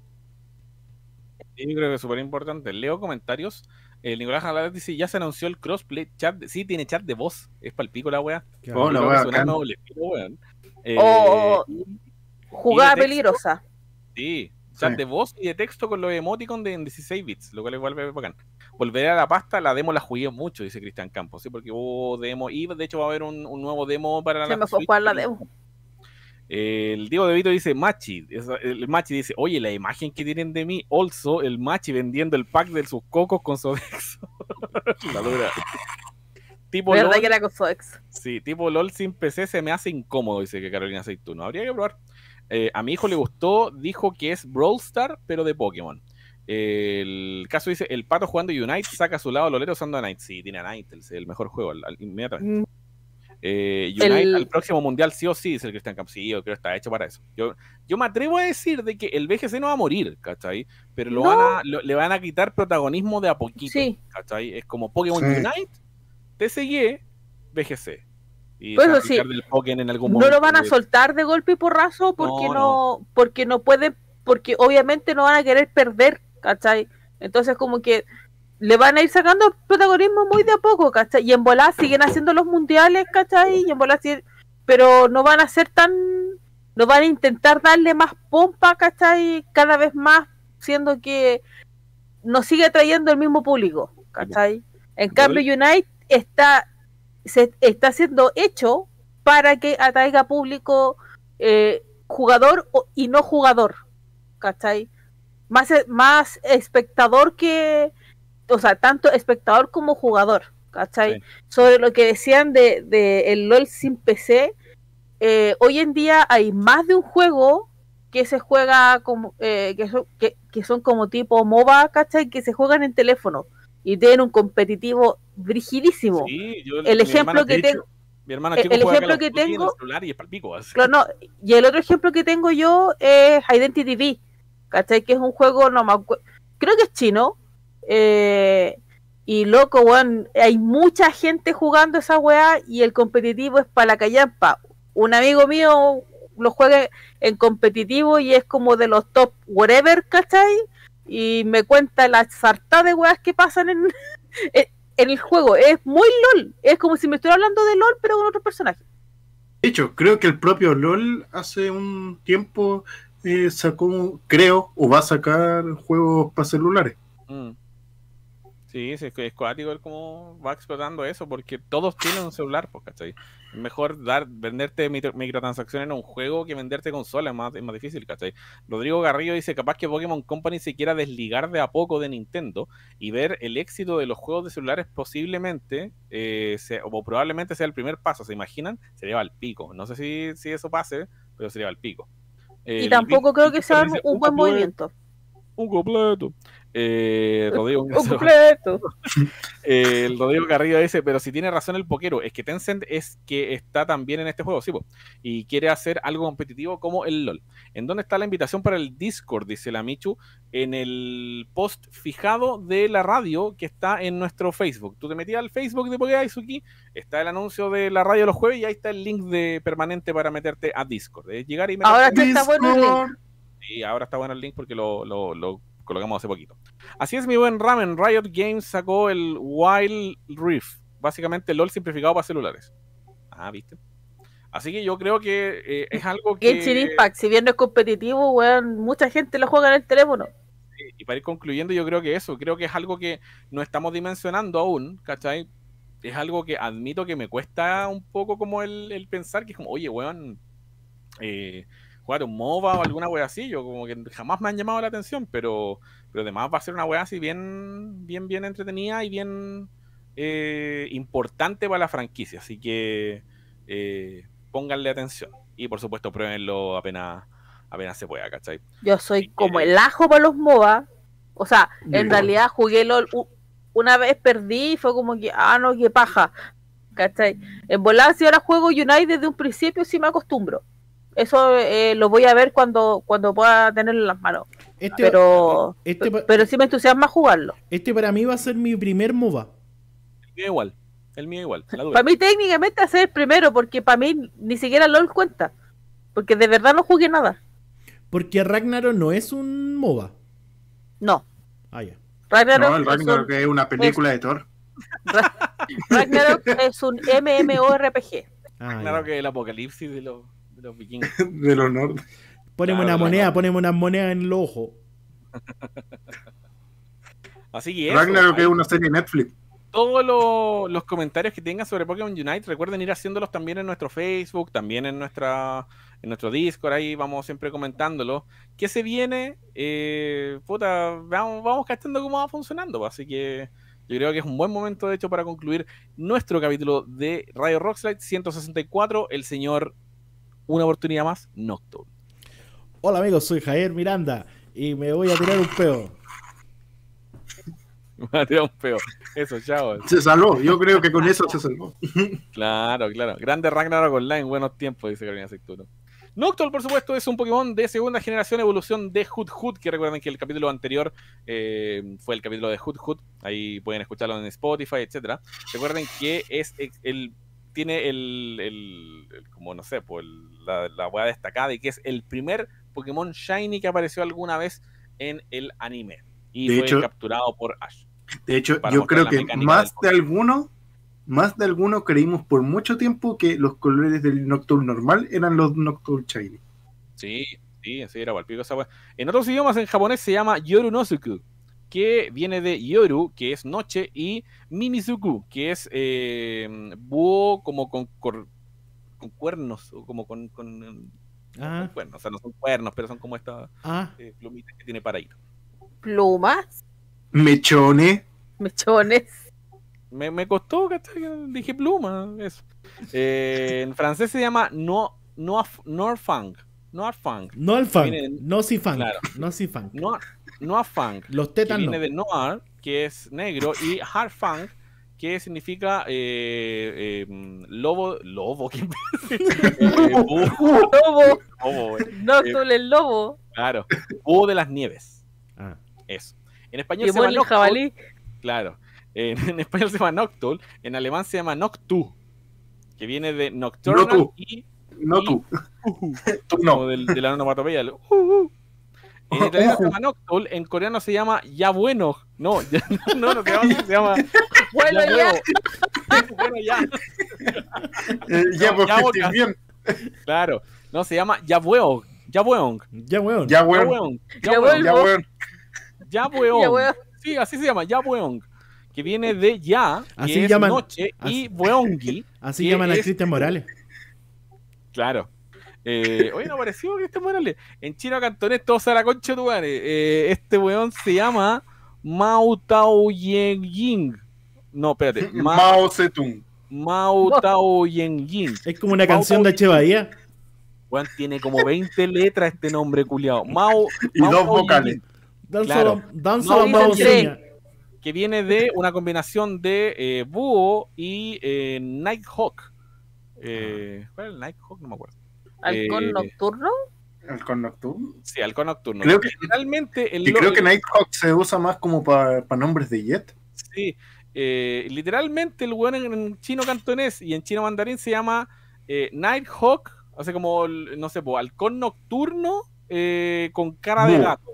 B: Sí, yo creo que es súper importante. Leo comentarios. El Nicolás Jalada dice, ya se anunció el crossplay chat. De... Sí, tiene chat de voz. Es palpico la wea.
E: Oh, la wea.
C: Eh, o jugada peligrosa.
B: Sí, chat sí. de voz y de texto con los emoticons de dieciséis bits, lo cual igual es bacán. Volveré a la pasta, la demo la jugué mucho, dice Cristian Campos, sí, porque hubo demo y de hecho va a haber un, un nuevo demo para
C: Se
B: la
C: me fue jugar la demo.
B: Eh, el Diego De Vito dice, Machi, el Machi dice, oye, la imagen que tienen de mí, also, el Machi vendiendo el pack de sus cocos con Sodexo. La dura. Tipo
C: ¿verdad
B: LOL,
C: que era con Sodexo?
B: Sí, tipo LOL sin P C se me hace incómodo, dice que Carolina Aceituno. Habría que probar. Eh, a mi hijo le gustó, dijo que es Brawl Star, pero de Pokémon. Eh, el caso dice, el pato jugando Unite saca a su lado Lolero usando a Knight. Sí, tiene a Knight, el, el mejor juego, al, al, inmediatamente. Mm. Eh, Unite el... al próximo mundial sí o sí, dice el Cristian Campos. Sí, yo creo que está hecho para eso. Yo, yo me atrevo a decir de que el V G C no va a morir, ¿cachai? Pero lo no. van a, lo, le van a quitar protagonismo de a poquito, sí. ¿cachai? Es como Pokémon sí. Unite, T C G, V G C. Y
C: pues sí,
B: del Pokémon en algún
C: no lo van a soltar de golpe y porrazo porque no, no, no porque no puede, porque obviamente no van a querer perder, ¿cachai? Entonces como que le van a ir sacando protagonismo muy de a poco, ¿cachai? Y en bola siguen haciendo los mundiales, ¿cachai? Y en bola siguen, pero no van a ser tan, no van a intentar darle más pompa, ¿cachai? Cada vez más, siendo que nos sigue trayendo el mismo público, ¿cachai? En cambio Unite está se está siendo hecho para que atraiga público eh, jugador o, y no jugador, ¿cachai? más, más espectador que, o sea, tanto espectador como jugador, ¿cachai? Sí. Sobre lo que decían de, de el LOL sin P C, eh, hoy en día hay más de un juego que se juega como, eh, que, son, que, que son como tipo MOBA, ¿cachai? Que se juegan en teléfono y tienen un competitivo brigidísimo.
B: Sí, yo,
C: el ejemplo que tengo...
B: Mi hermana
C: chico el ejemplo que tengo
B: celular y, es palpico,
C: claro, no, y el otro ejemplo que tengo yo es Identity V, ¿cachai? Que es un juego, no me acuerdo, creo que es chino, eh, y loco, weón, hay mucha gente jugando esa weá y el competitivo es para la callampa. Un amigo mío lo juega en competitivo y es como de los top whatever, ¿cachai? Y me cuenta la sarta de weas que pasan en, en en el juego. Es muy LOL, es como si me estuviera hablando de LOL pero con otros personajes.
E: De hecho, creo que el propio LOL hace un tiempo eh, sacó, creo, o va a sacar juegos para celulares.
B: Mm. Sí, es, es cuático ver cómo va explotando eso, porque todos tienen un celular, pues, ¿cachai? Es mejor dar, venderte micro, microtransacciones en un juego que venderte consola, es más, es más difícil, ¿cachai? Rodrigo Garrido dice, capaz que Pokémon Company se quiera desligar de a poco de Nintendo y ver el éxito de los juegos de celulares posiblemente, eh, sea, o probablemente sea el primer paso, ¿se imaginan? Sería al pico, no sé si, si eso pase, pero sería al pico.
C: Eh, y tampoco creo que sea un, un buen movimiento.
B: Un completo. Eh, Rodrigo,
C: un completo.
B: eh, el Rodrigo Carrillo dice, pero si tiene razón el Pokero, es que Tencent es que está también en este juego, sí, po, y quiere hacer algo competitivo como el LOL. ¿En dónde está la invitación para el Discord? Dice la Michu, en el post fijado de la radio que está en nuestro Facebook. Tú te metías al Facebook de Pokeizuki, está el anuncio de la radio los jueves y ahí está el link de permanente para meterte a Discord. Es llegar y meterte.
C: Ahora está bueno el link.
B: Sí, ahora está bueno el link porque lo, lo, lo colocamos hace poquito. Así es, mi buen Ramen. Riot Games sacó el Wild Rift, básicamente LOL simplificado para celulares. Ah, ¿viste? Así que yo creo que eh, es algo que...
C: Genshin Impact, si bien no es competitivo, weón, mucha gente lo juega en el teléfono.
B: Sí, y para ir concluyendo, yo creo que eso, creo que es algo que no estamos dimensionando aún, ¿cachai? Es algo que admito que me cuesta un poco como el, el pensar que es como, oye, weón, eh... jugar un MOBA o alguna wea así, yo como que jamás me han llamado la atención, pero, pero además va a ser una wea así bien, bien, bien entretenida y bien eh, importante para la franquicia, así que eh, pónganle atención y por supuesto pruébenlo apenas, apenas se pueda, ¿cachai?
C: Yo soy así como que... el ajo para los MOBA, o sea, en no. realidad jugué LOL una vez, perdí y fue como que, ah no, qué paja, ¿cachai? En volar si ahora juego United desde un principio sí me acostumbro. Eso eh, lo voy a ver cuando, cuando pueda tenerlo en las manos. Este, pero este, pero sí me entusiasma jugarlo.
D: Este para mí va a ser mi primer MOBA.
B: El mío igual. El mío igual.
C: Para mí técnicamente va a ser el primero, porque para mí ni siquiera LOL cuenta. Porque de verdad no jugué nada.
D: Porque Ragnarok no es un MOBA.
C: No.
D: Ah, ya.
E: Ragnarok no, el Ragnarok es, un, es una película es, de Thor.
C: Ragnarok es un MMORPG.
B: Ah, Ragnarok es el apocalipsis de los... de los vikingos.
E: De los norte.
D: Ponemos claro, una moneda, claro. ponemos una moneda en el ojo.
B: Así que eso.
E: Ragnarok es una serie de Netflix.
B: Todos lo, los comentarios que tengan sobre Pokémon Unite, recuerden ir haciéndolos también en nuestro Facebook, también en nuestra en nuestro Discord, ahí vamos siempre comentándolo. ¿Qué se viene? Eh, puta, vamos, vamos cachando cómo va funcionando. Así que yo creo que es un buen momento, de hecho, para concluir nuestro capítulo de Radio Rockslide ciento sesenta y cuatro. El señor... Una oportunidad más, Nocturne.
D: Hola amigos, soy Javier Miranda y me voy a tirar un peo.
B: Me voy a tirar un peo. Eso, chao.
E: Se salvó, yo creo que con eso se salvó.
B: Claro, claro. Grande Ragnarok Online, buenos tiempos, dice Carolina Secturo. Nocturne, por supuesto, es un Pokémon de segunda generación, evolución de Hoot Hoot, que recuerden que el capítulo anterior eh, fue el capítulo de Hoot Hoot. Ahí pueden escucharlo en Spotify, etcétera. Recuerden que es el... tiene el, el, el como no sé, pues el, la, la hueá destacada y que es el primer Pokémon Shiny que apareció alguna vez en el anime y
E: de
B: fue
E: hecho,
B: capturado por Ash.
E: De hecho, yo creo que más de alguno, más de alguno creímos por mucho tiempo que los colores del Nocturne normal eran los Nocturne Shiny.
B: Sí, sí, sí, era palpico esa hueá. En otros idiomas, en japonés se llama Yoru Nozuku, que viene de Yoru, que es noche, y Mimizuku, que es eh, búho como con, cor, con cuernos, o como con, con,
D: ah.
B: con cuernos, o sea, no son cuernos, pero son como estas
D: ah.
B: eh, plumitas que tiene para ir.
C: Plumas.
E: Mechones.
C: Mechones.
B: Me, me costó, ¿cachai? Dije pluma, eso. Eh, en francés se llama no, no, Noir-Fang. Noir-Fang.
D: Noir-Fang.
B: Viene de-
D: No si funk.
B: Claro.
D: No si funk.
B: Noir, Noir-Fang.
D: Los
B: Que
D: tetas
B: viene
D: no.
B: de noir, que es negro, y hard-fang, que significa eh, eh, lobo. Lobo, ¿qué eh, búho,
C: Lobo.
B: lobo, güey.
C: Noctul el lobo.
B: Claro, búho de las nieves.
D: Ah.
B: Eso. En español
C: Y
B: se llama
C: el
B: Noctul.
C: jabalí.
B: Claro. En, en español se llama Noctul. En alemán se llama Noctu. Que viene de Nocturnal
E: No tú.
B: y.
E: No
B: y-
E: tú.
B: Ujú,
E: Tú
B: como
E: no.
B: del, de la onomatopeya. el ujú. En italiano se llama Noctul, en coreano se llama Ya Bueno. No, ya, no, no se llama así, se llama
C: Bueno, ya.
B: Nuevo. Bueno, ya.
E: Eh, ya,
B: No,
E: porque
B: ya,
E: estoy
B: boca.
E: bien.
B: Claro. No, se llama Ya Bueno. Ya Bueno.
D: Ya, weón.
E: Ya,
B: Ya
E: weón.
B: Bueno.
C: Ya
B: Ya
C: bueno.
B: Bueno.
E: Ya, weón.
B: Ya Bueno.
C: Ya, weón.
B: Sí, así se llama, Ya Bueno. Que viene de Ya, que
D: Así
B: es
D: llaman-
B: noche, y
D: así-
B: Bueongi.
D: Así
B: que
D: llaman a
B: es-
D: Cristian Morales.
B: Claro. Eh, oye, no apareció Cristian Morales. En chino cantonés, todos a la concha de tu madre. Eh, este weón se llama Mao Tao Yen Ying. No, espérate. Ma-
E: Mao Zedong.
B: Mao Tao Yen Ying.
D: Es como una
B: Mao
D: canción
B: Tao
D: de Che Bahía.
B: Weón, tiene como veinte letras este nombre culiado. Mao.
E: Y
B: Mao
E: dos
B: Tao Yen
E: vocales.
B: Ying,
D: Danza
B: Claro.
D: danza
B: No,
D: la
B: dicen
D: baboseña.
B: que viene de una combinación de eh, búho y eh, Nighthawk. Eh, ¿Cuál es el Nighthawk? No me acuerdo.
C: Halcón
B: Eh,
C: nocturno.
E: Halcón nocturno.
B: Sí, halcón nocturno.
E: Creo que-
B: Literalmente el
E: Y
B: lo-
E: creo que Nighthawk se usa más como para nombres de jet.
B: Sí, eh, literalmente el weón en, en chino cantonés y en chino mandarín se llama eh, Nighthawk, o sea, como, el- no sé, po, halcón nocturno eh, con cara de
E: Búho.
B: gato.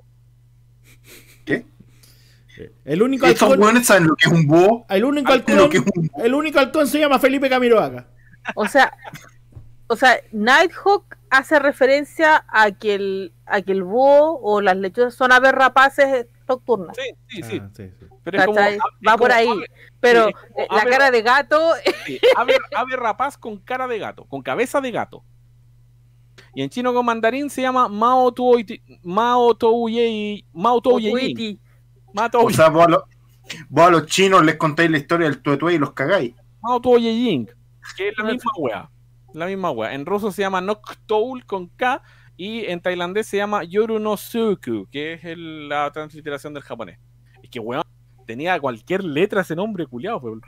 D: El único
E: Estos
D: halcón,
E: hueones saben lo que es un búho.
D: el único
E: Saben
D: halcón,
E: lo que es un búho.
D: el único halcón se llama Felipe Camiroaga.
C: O sea, o sea, Nighthawk hace referencia a que el, a que el búho o las lechuzas son aves rapaces nocturnas.
B: Sí, sí, sí.
D: Ah, sí, sí.
B: Pero es como,
C: ¿Cachai?
B: es
C: Va
B: como
C: por ahí.
B: ave-
C: Pero
B: sí, es como
C: eh, la
B: ave-
C: cara de gato,
B: sí, ave, ave rapaz con cara de gato, con cabeza de gato. Y en chino con mandarín se llama Mao Tuo Mao Touye Mao Touye
C: Otuiti.
B: Mao
E: O
B: Touye
E: sea, vos a, los, vos a los chinos les contáis la historia del tuetué y los cagáis.
B: Mao Touye Ying, que es la misma wea. La misma wea. En ruso se llama Noctoul con K y en tailandés se llama Yoru no Suku, que es el- la transliteración del japonés. Es que weón, tenía cualquier letra ese nombre, culiado. Fue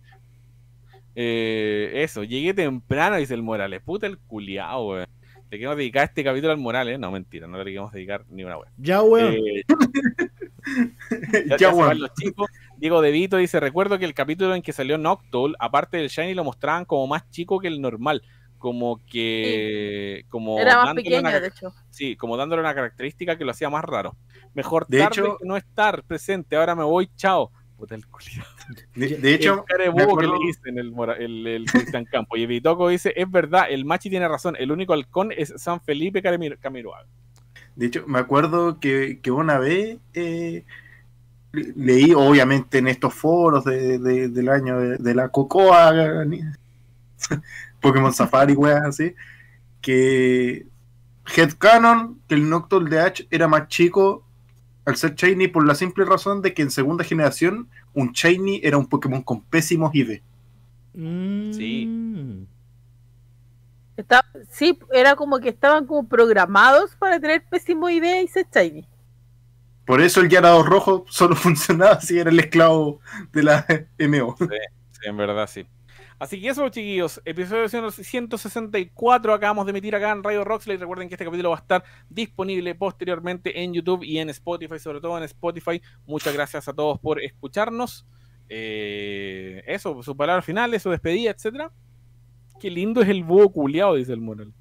B: eh, eso, llegué temprano, dice el Morales. Puta el culiado, weón. Le queremos dedicar este capítulo al Morales. No, mentira, no le queremos dedicar ni una wea.
D: Ya, weón.
B: Eh, ya,
E: Ya,
B: ya se van
E: weón.
B: los chicos. Diego De Vito dice: recuerdo que el capítulo en que salió Noctowl, aparte del Shiny, lo mostraban como más chico que el normal. Como que. Como
C: Era más
B: dándole
C: pequeño,
B: una-
C: de hecho.
B: Sí, como dándole una característica que lo hacía más raro. Mejor
E: De
B: tarde
E: hecho-
B: que no estar presente. Ahora me voy, chao. Puta el culiao.
E: De, de hecho,
B: el cara de
E: me
B: búho que
E: acuerdo-
B: le dicen el, Mora- el, el Cristian Campo. Y Vitoco dice: es verdad, el Machi tiene razón. El único halcón es San Felipe Camiro- Camiroaga.
E: de hecho, me acuerdo que, que una vez eh, le- leí, obviamente, en estos foros de, de- del año de, de la Cocoa, ni- Pokémon Safari, weas así, que headcanon, que el Noctowl de Ash era más chico al ser Shiny por la simple razón de que en segunda generación un Shiny era un Pokémon con pésimos I V.
D: Mm.
B: Sí.
C: Está- sí, era como que estaban como programados para tener pésimo idea y ser shiny.
E: Por eso el Gyarados rojo solo funcionaba si era el esclavo de la M O.
B: Sí, en verdad sí. Así que eso, chiquillos, episodio ciento sesenta y cuatro acabamos de emitir acá en Radio Roxley. Recuerden que este capítulo va a estar disponible posteriormente en YouTube y en Spotify, sobre todo en Spotify. Muchas gracias a todos por escucharnos. Eh, eso, su palabra final, su despedida, etcétera. Qué lindo es el búho culiao, dice el Moral.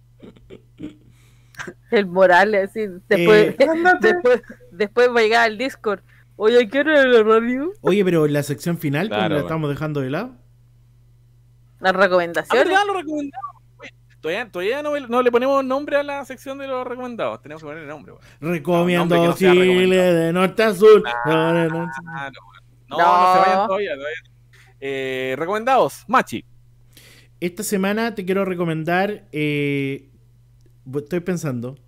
C: El Morales, así. Después,
D: Eh,
C: después, después va a llegar al Discord. Oye, ¿qué hora es la radio?
D: Oye, pero la sección final,
B: Claro,
D: ¿cómo la
B: bueno.
D: estamos dejando de lado?
C: Las
B: Ah,
C: recomendaciones.
B: ¿verdad? Lo recomendado. Oye, Todavía, todavía no, no le ponemos nombre a la sección de los recomendados. Tenemos que ponerle nombre. Bueno.
D: Recomiendo
B: No, nombre que no sea
D: Chile
B: recomendado.
D: de norte a sur.
B: Ah,
D: No, no, no.
B: Ah, no, no,
C: No.
B: no se vayan todavía. todavía. Eh, recomendados, Machi.
D: Esta semana te quiero recomendar. eh, estoy pensando.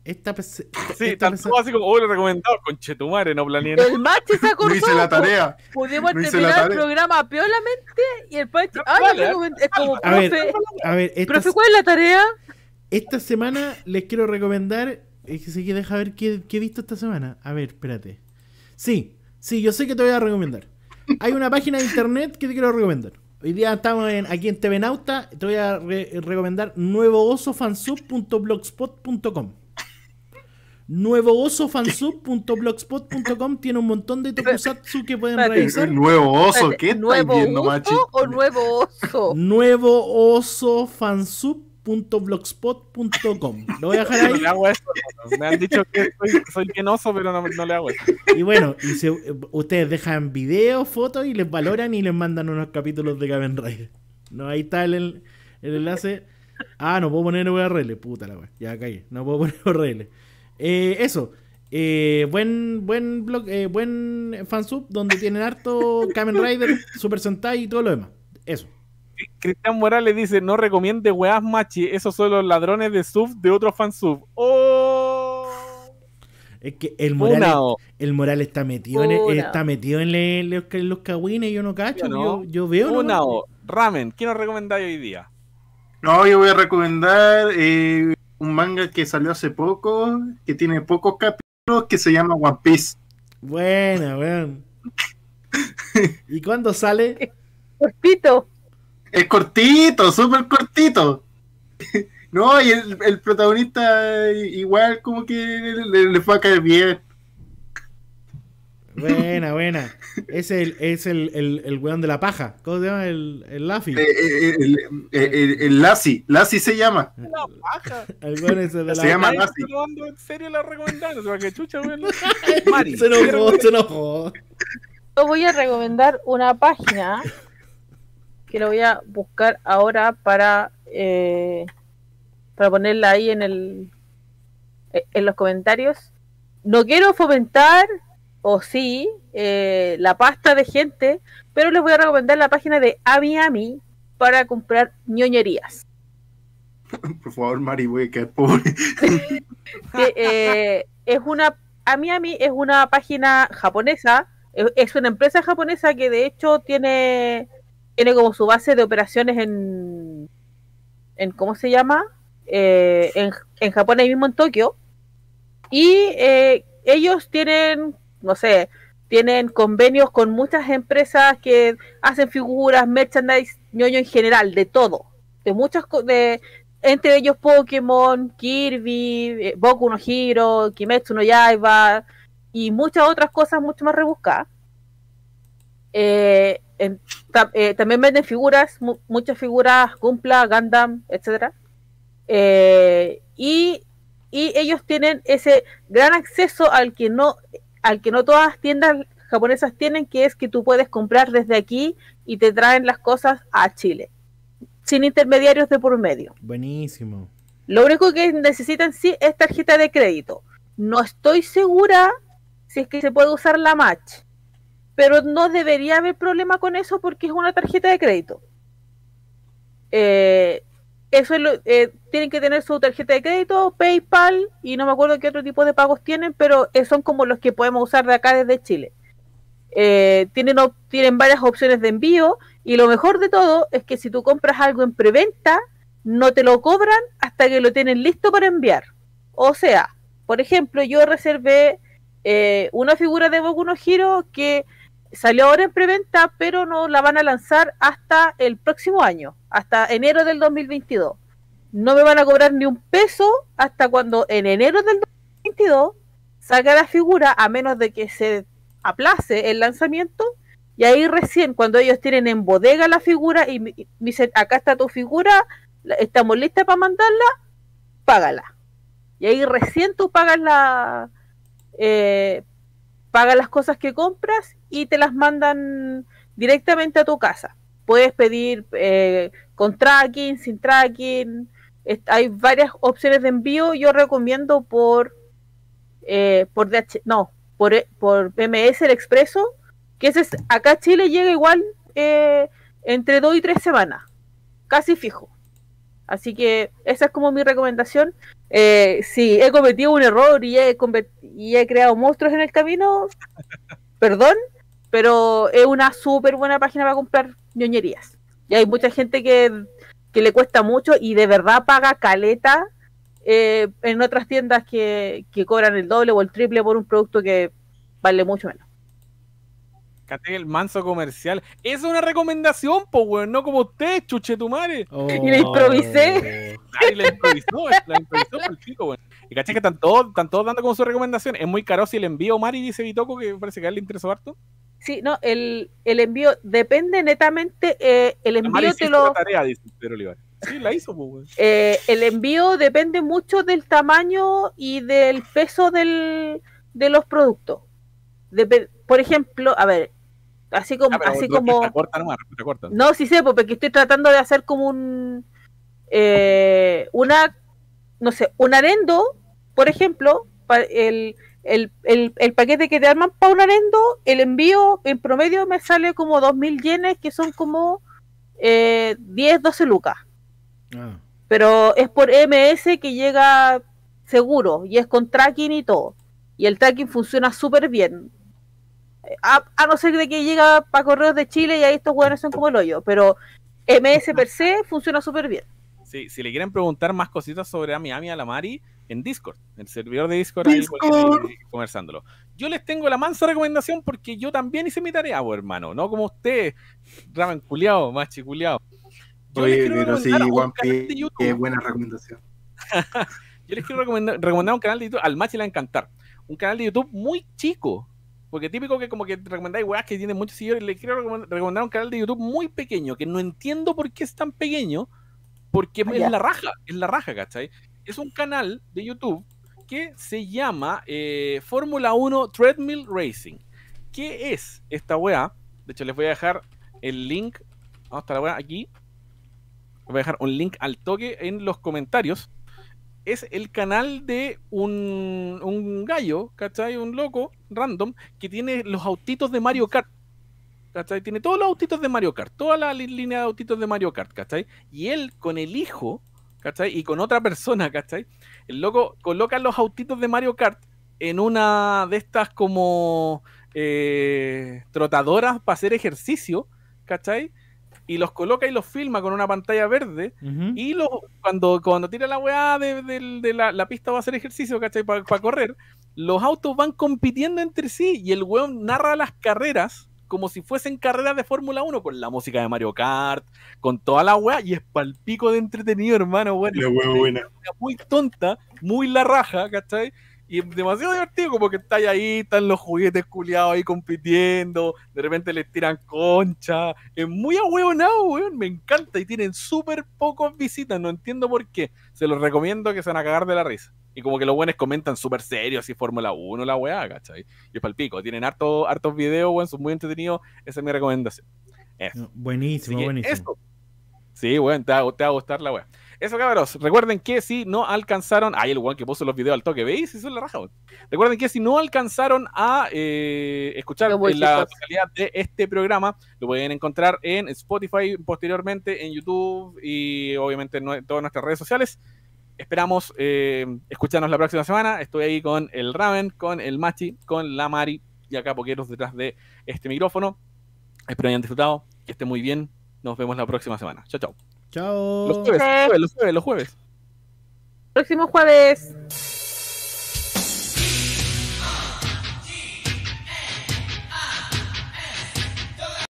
D: Esta, esta,
B: sí,
D: esta
B: tanto así como, oh, lo recomendado, conchetumare, no planeé.
C: El Machi se acordó.
E: No hice la tarea.
C: Pudimos
E: no hice
C: terminar
E: la
C: el
E: tarea.
C: programa piolamente y el Machi. Ah,
B: Vale,
C: no, recomend- es como,
D: A ver,
C: profe.
D: a ver, esta,
C: Profe, ¿cuál es la tarea?
D: esta semana les quiero recomendar. Es que sí que deja ver qué, qué he visto esta semana. A ver, espérate. Sí, sí, yo sé que te voy a recomendar. Hay una página de internet que te quiero recomendar. Hoy día estamos en, aquí en T V Nauta. Te voy a re recomendar nuevo oso fansub punto blogspot punto com. nuevo oso fansub punto blogspot punto com tiene un montón de tokusatsu que pueden
C: Espérate.
D: revisar.
E: El nuevo oso,
C: Espérate,
E: ¿qué estáis
C: ¿nuevo
E: viendo,
C: uso
E: Machi?
C: o nuevo oso?
D: nuevo oso fansub punto blogspot punto com. Lo voy a dejar
B: No
D: ahí.
B: le hago eso. Me han dicho que soy, soy penoso, pero no, no le hago eso.
D: Y bueno, y se, ustedes dejan videos, fotos y les valoran y les mandan unos capítulos de Kamen Rider. No, ahí está el, el enlace. Ah, no puedo poner U R L. Puta la wea. Ya caí. No puedo poner U R L. Eh, eso. Eh, buen buen blog, eh, buen fansub donde tienen harto Kamen Rider, Super Sentai y todo lo demás. Eso.
B: Cristian Morales dice, no recomiende weas Machi, esos son los ladrones de sub de otro fansub. ¡Oh!
D: Es que el moral,
B: Funao.
D: el moral está metido en,
C: Funao.
D: está metido en, le- los, en los cagüines y yo no cacho.
B: Yo no.
D: Yo, yo veo. ¿no?
B: Una o Ramen, ¿qué nos recomendáis hoy día?
E: No, yo voy a recomendar eh, un manga que salió hace poco, que tiene pocos capítulos, que se llama One Piece.
D: Buena, weón. ¿Y cuándo sale?
C: Cortito.
E: Es cortito, súper cortito. No, y el, el protagonista igual como que le, le fue a caer bien.
D: Buena, buena. Es el, es el, el, el weón de la paja. ¿Cómo se llama? El, el Laffy.
E: Eh, eh, el, el, el, el Lassie, Lassie se llama.
B: Una paja.
D: El weón ese de la
E: Se llama
B: Nadie
E: Lassie.
B: está tomando en serio la recomendación, o sea, que chucha, weón. Mari,
D: Se enojó, se enojó.
C: Yo voy a recomendar una página que lo voy a buscar ahora para eh, para ponerla ahí en el en los comentarios. No quiero fomentar o sí eh, la pasta de gente, pero les voy a recomendar la página de Ami Ami para comprar ñoñerías.
E: Por favor, Mari, voy a quedar pobre.
C: Que, eh, es una Ami Ami es una página japonesa, es, es una empresa japonesa que de hecho tiene tiene como su base de operaciones en en ¿cómo se llama? Eh, en, en Japón, ahí mismo en Tokio, y eh, ellos tienen, no sé, tienen convenios con muchas empresas que hacen figuras, merchandise, ñoño en general, de todo, de muchas co- de entre ellos Pokémon, Kirby, eh, Boku no Hero, Kimetsu no Yaiba y muchas otras cosas mucho más rebuscadas. Eh, en- ta- eh, también venden figuras, mu- muchas figuras, Gunpla, Gundam, etcétera. Eh, y, y ellos tienen ese gran acceso al que no al que no todas las tiendas japonesas tienen, que es que tú puedes comprar desde aquí y te traen las cosas a Chile, sin intermediarios de por medio.
D: Buenísimo.
C: Lo único que necesitan sí es tarjeta de crédito. No estoy segura si es que se puede usar la Match, pero no debería haber problema con eso porque es una tarjeta de crédito. Eh, eso es lo, eh, tienen que tener su tarjeta de crédito, PayPal y no me acuerdo qué otro tipo de pagos tienen, pero eh, son como los que podemos usar de acá desde Chile. Eh, tienen, op- tienen varias opciones de envío y lo mejor de todo es que si tú compras algo en preventa, no te lo cobran hasta que lo tienen listo para enviar. O sea, por ejemplo, yo reservé eh, una figura de Boku no Hero que salió ahora en preventa, pero no la van a lanzar hasta el próximo año, hasta enero del dos mil veintidós. No me van a cobrar ni un peso hasta cuando en enero del dos mil veintidós salga la figura, a menos de que se aplace el lanzamiento. Y ahí recién, cuando ellos tienen en bodega la figura y me y me dicen, acá está tu figura, la- estamos listas para mandarla, págala. Y ahí recién tú pagas la eh, pagas las cosas que compras y te las mandan directamente a tu casa. Puedes pedir eh, con tracking, sin tracking. Est- hay varias opciones de envío. Yo recomiendo por eh, por D H, no, por, e- por M S el Expreso, que ese es, acá a Chile llega igual eh, entre dos y tres semanas, casi fijo. Así que esa es como mi recomendación. Eh, si he cometido un error y he, y he creado monstruos en el camino, perdón, pero es una súper buena página para comprar ñoñerías. Y hay mucha gente que, que le cuesta mucho y de verdad paga caleta eh, en otras tiendas que, que cobran el doble o el triple por un producto que vale mucho menos.
B: El manso comercial. Es una recomendación, po, weón, no como usted, chuche tu madre.
C: Oh. Y la improvisé.
B: Ay, la improvisó, la improvisó por el chico, weón. Y caché que están todos, están todos dando como su recomendación. Es muy caro si el envío, Mari, dice Bitoco, que parece que a él le interesó harto.
C: Sí, no, el, el envío depende netamente, eh, el envío
B: Mari
C: te lo...
B: La tarea, dice Pedro Olivares. Sí, la hizo, pues, weón.
C: Eh, el envío depende mucho del tamaño y del peso del, de los productos. Dep por ejemplo, a ver, así como... Ah, así como
B: corta nomás, corta.
C: No, sí sé, porque estoy tratando de hacer como un... Eh, una, no sé, un arendo, por ejemplo, para el... El, el, el paquete que te arman para un arendo, el envío en promedio me sale como dos mil yenes, que son como eh, diez, doce lucas. Ah. Pero es por M S que llega seguro y es con tracking y todo. Y el tracking funciona súper bien. A, a no ser de que llega para correos de Chile y ahí estos hueones son como el hoyo. Pero M S per se funciona súper bien.
B: Sí, si le quieren preguntar más cositas sobre Ami Ami a la Mari, en Discord, en el servidor de Discord, Discord. Ahí conversándolo. Yo les tengo la mansa recomendación porque yo también hice mi tarea, pues, hermano, no como usted, ramen culiao, machi culiao.
E: Yo Oye, les quiero pero sí, One Piece, qué buena recomendación.
B: Yo les quiero recomendar, recomendar un canal de YouTube, al Machi le va a encantar, un canal de YouTube muy chico, porque típico que como que recomendáis weas que tienen muchos seguidores, les quiero recomendar un canal de YouTube muy pequeño, que no entiendo por qué es tan pequeño, porque ah, es ya. la raja, es la raja, ¿cachai? Es un canal de YouTube que se llama eh, Fórmula uno Treadmill Racing. ¿Qué es esta weá? De hecho, les voy a dejar el link. ¿Dónde está la weá? Aquí. Les voy a dejar un link al toque en los comentarios. Es el canal de un, un gallo, ¿cachai? Un loco random que tiene los autitos de Mario Kart. ¿Cachai? Tiene todos los autitos de Mario Kart. Toda la línea de autitos de Mario Kart, ¿cachai? Y él con el hijo... ¿cachai? Y con otra persona, ¿cachai? El loco coloca los autitos de Mario Kart en una de estas como eh, trotadoras para hacer ejercicio, ¿cachai? Y los coloca y los filma con una pantalla verde. Uh-huh. Y los, cuando, cuando tira la weá de, de, de la, la pista va a hacer ejercicio, ¿cachai? Para pa correr, los autos van compitiendo entre sí y el weón narra las carreras como si fuesen carreras de Fórmula uno, con la música de Mario Kart, con toda la weá, y es palpico de entretenido, hermano, bueno,
E: la weá buena.
B: Muy tonta, muy la raja, ¿cachai? Y es demasiado divertido, como que está ahí, están los juguetes culiados ahí compitiendo, de repente les tiran concha, es muy ahueonado, weón, me encanta, y tienen súper pocos visitas, no entiendo por qué, se los recomiendo que se van a cagar de la risa. Y como que los buenos comentan súper serios, así Fórmula uno, la weá, ¿cachai? Y es palpico, tienen harto, hartos videos, weón, son muy entretenidos, esa es mi recomendación. Eso.
D: Buenísimo, buenísimo.
B: Eso. Sí, weón, te va, te va a gustar la weá. Eso, cabros, recuerden que si no alcanzaron, ay, el weón que puso los videos al toque, ¿veis? Eso es la raja, weón. Recuerden que si no alcanzaron a eh, escuchar la totalidad de este programa, lo pueden encontrar en Spotify posteriormente, en YouTube y obviamente en todas nuestras redes sociales. Esperamos eh, escucharnos la próxima semana. Estoy ahí con el Raven, con el Machi, con la Mari y acá Poqueros detrás de este micrófono. Espero hayan disfrutado, que estén muy bien. Nos vemos la próxima semana. Chao, chao.
D: Chao.
B: Los jueves, los jueves, los jueves, los jueves.
C: Próximo jueves.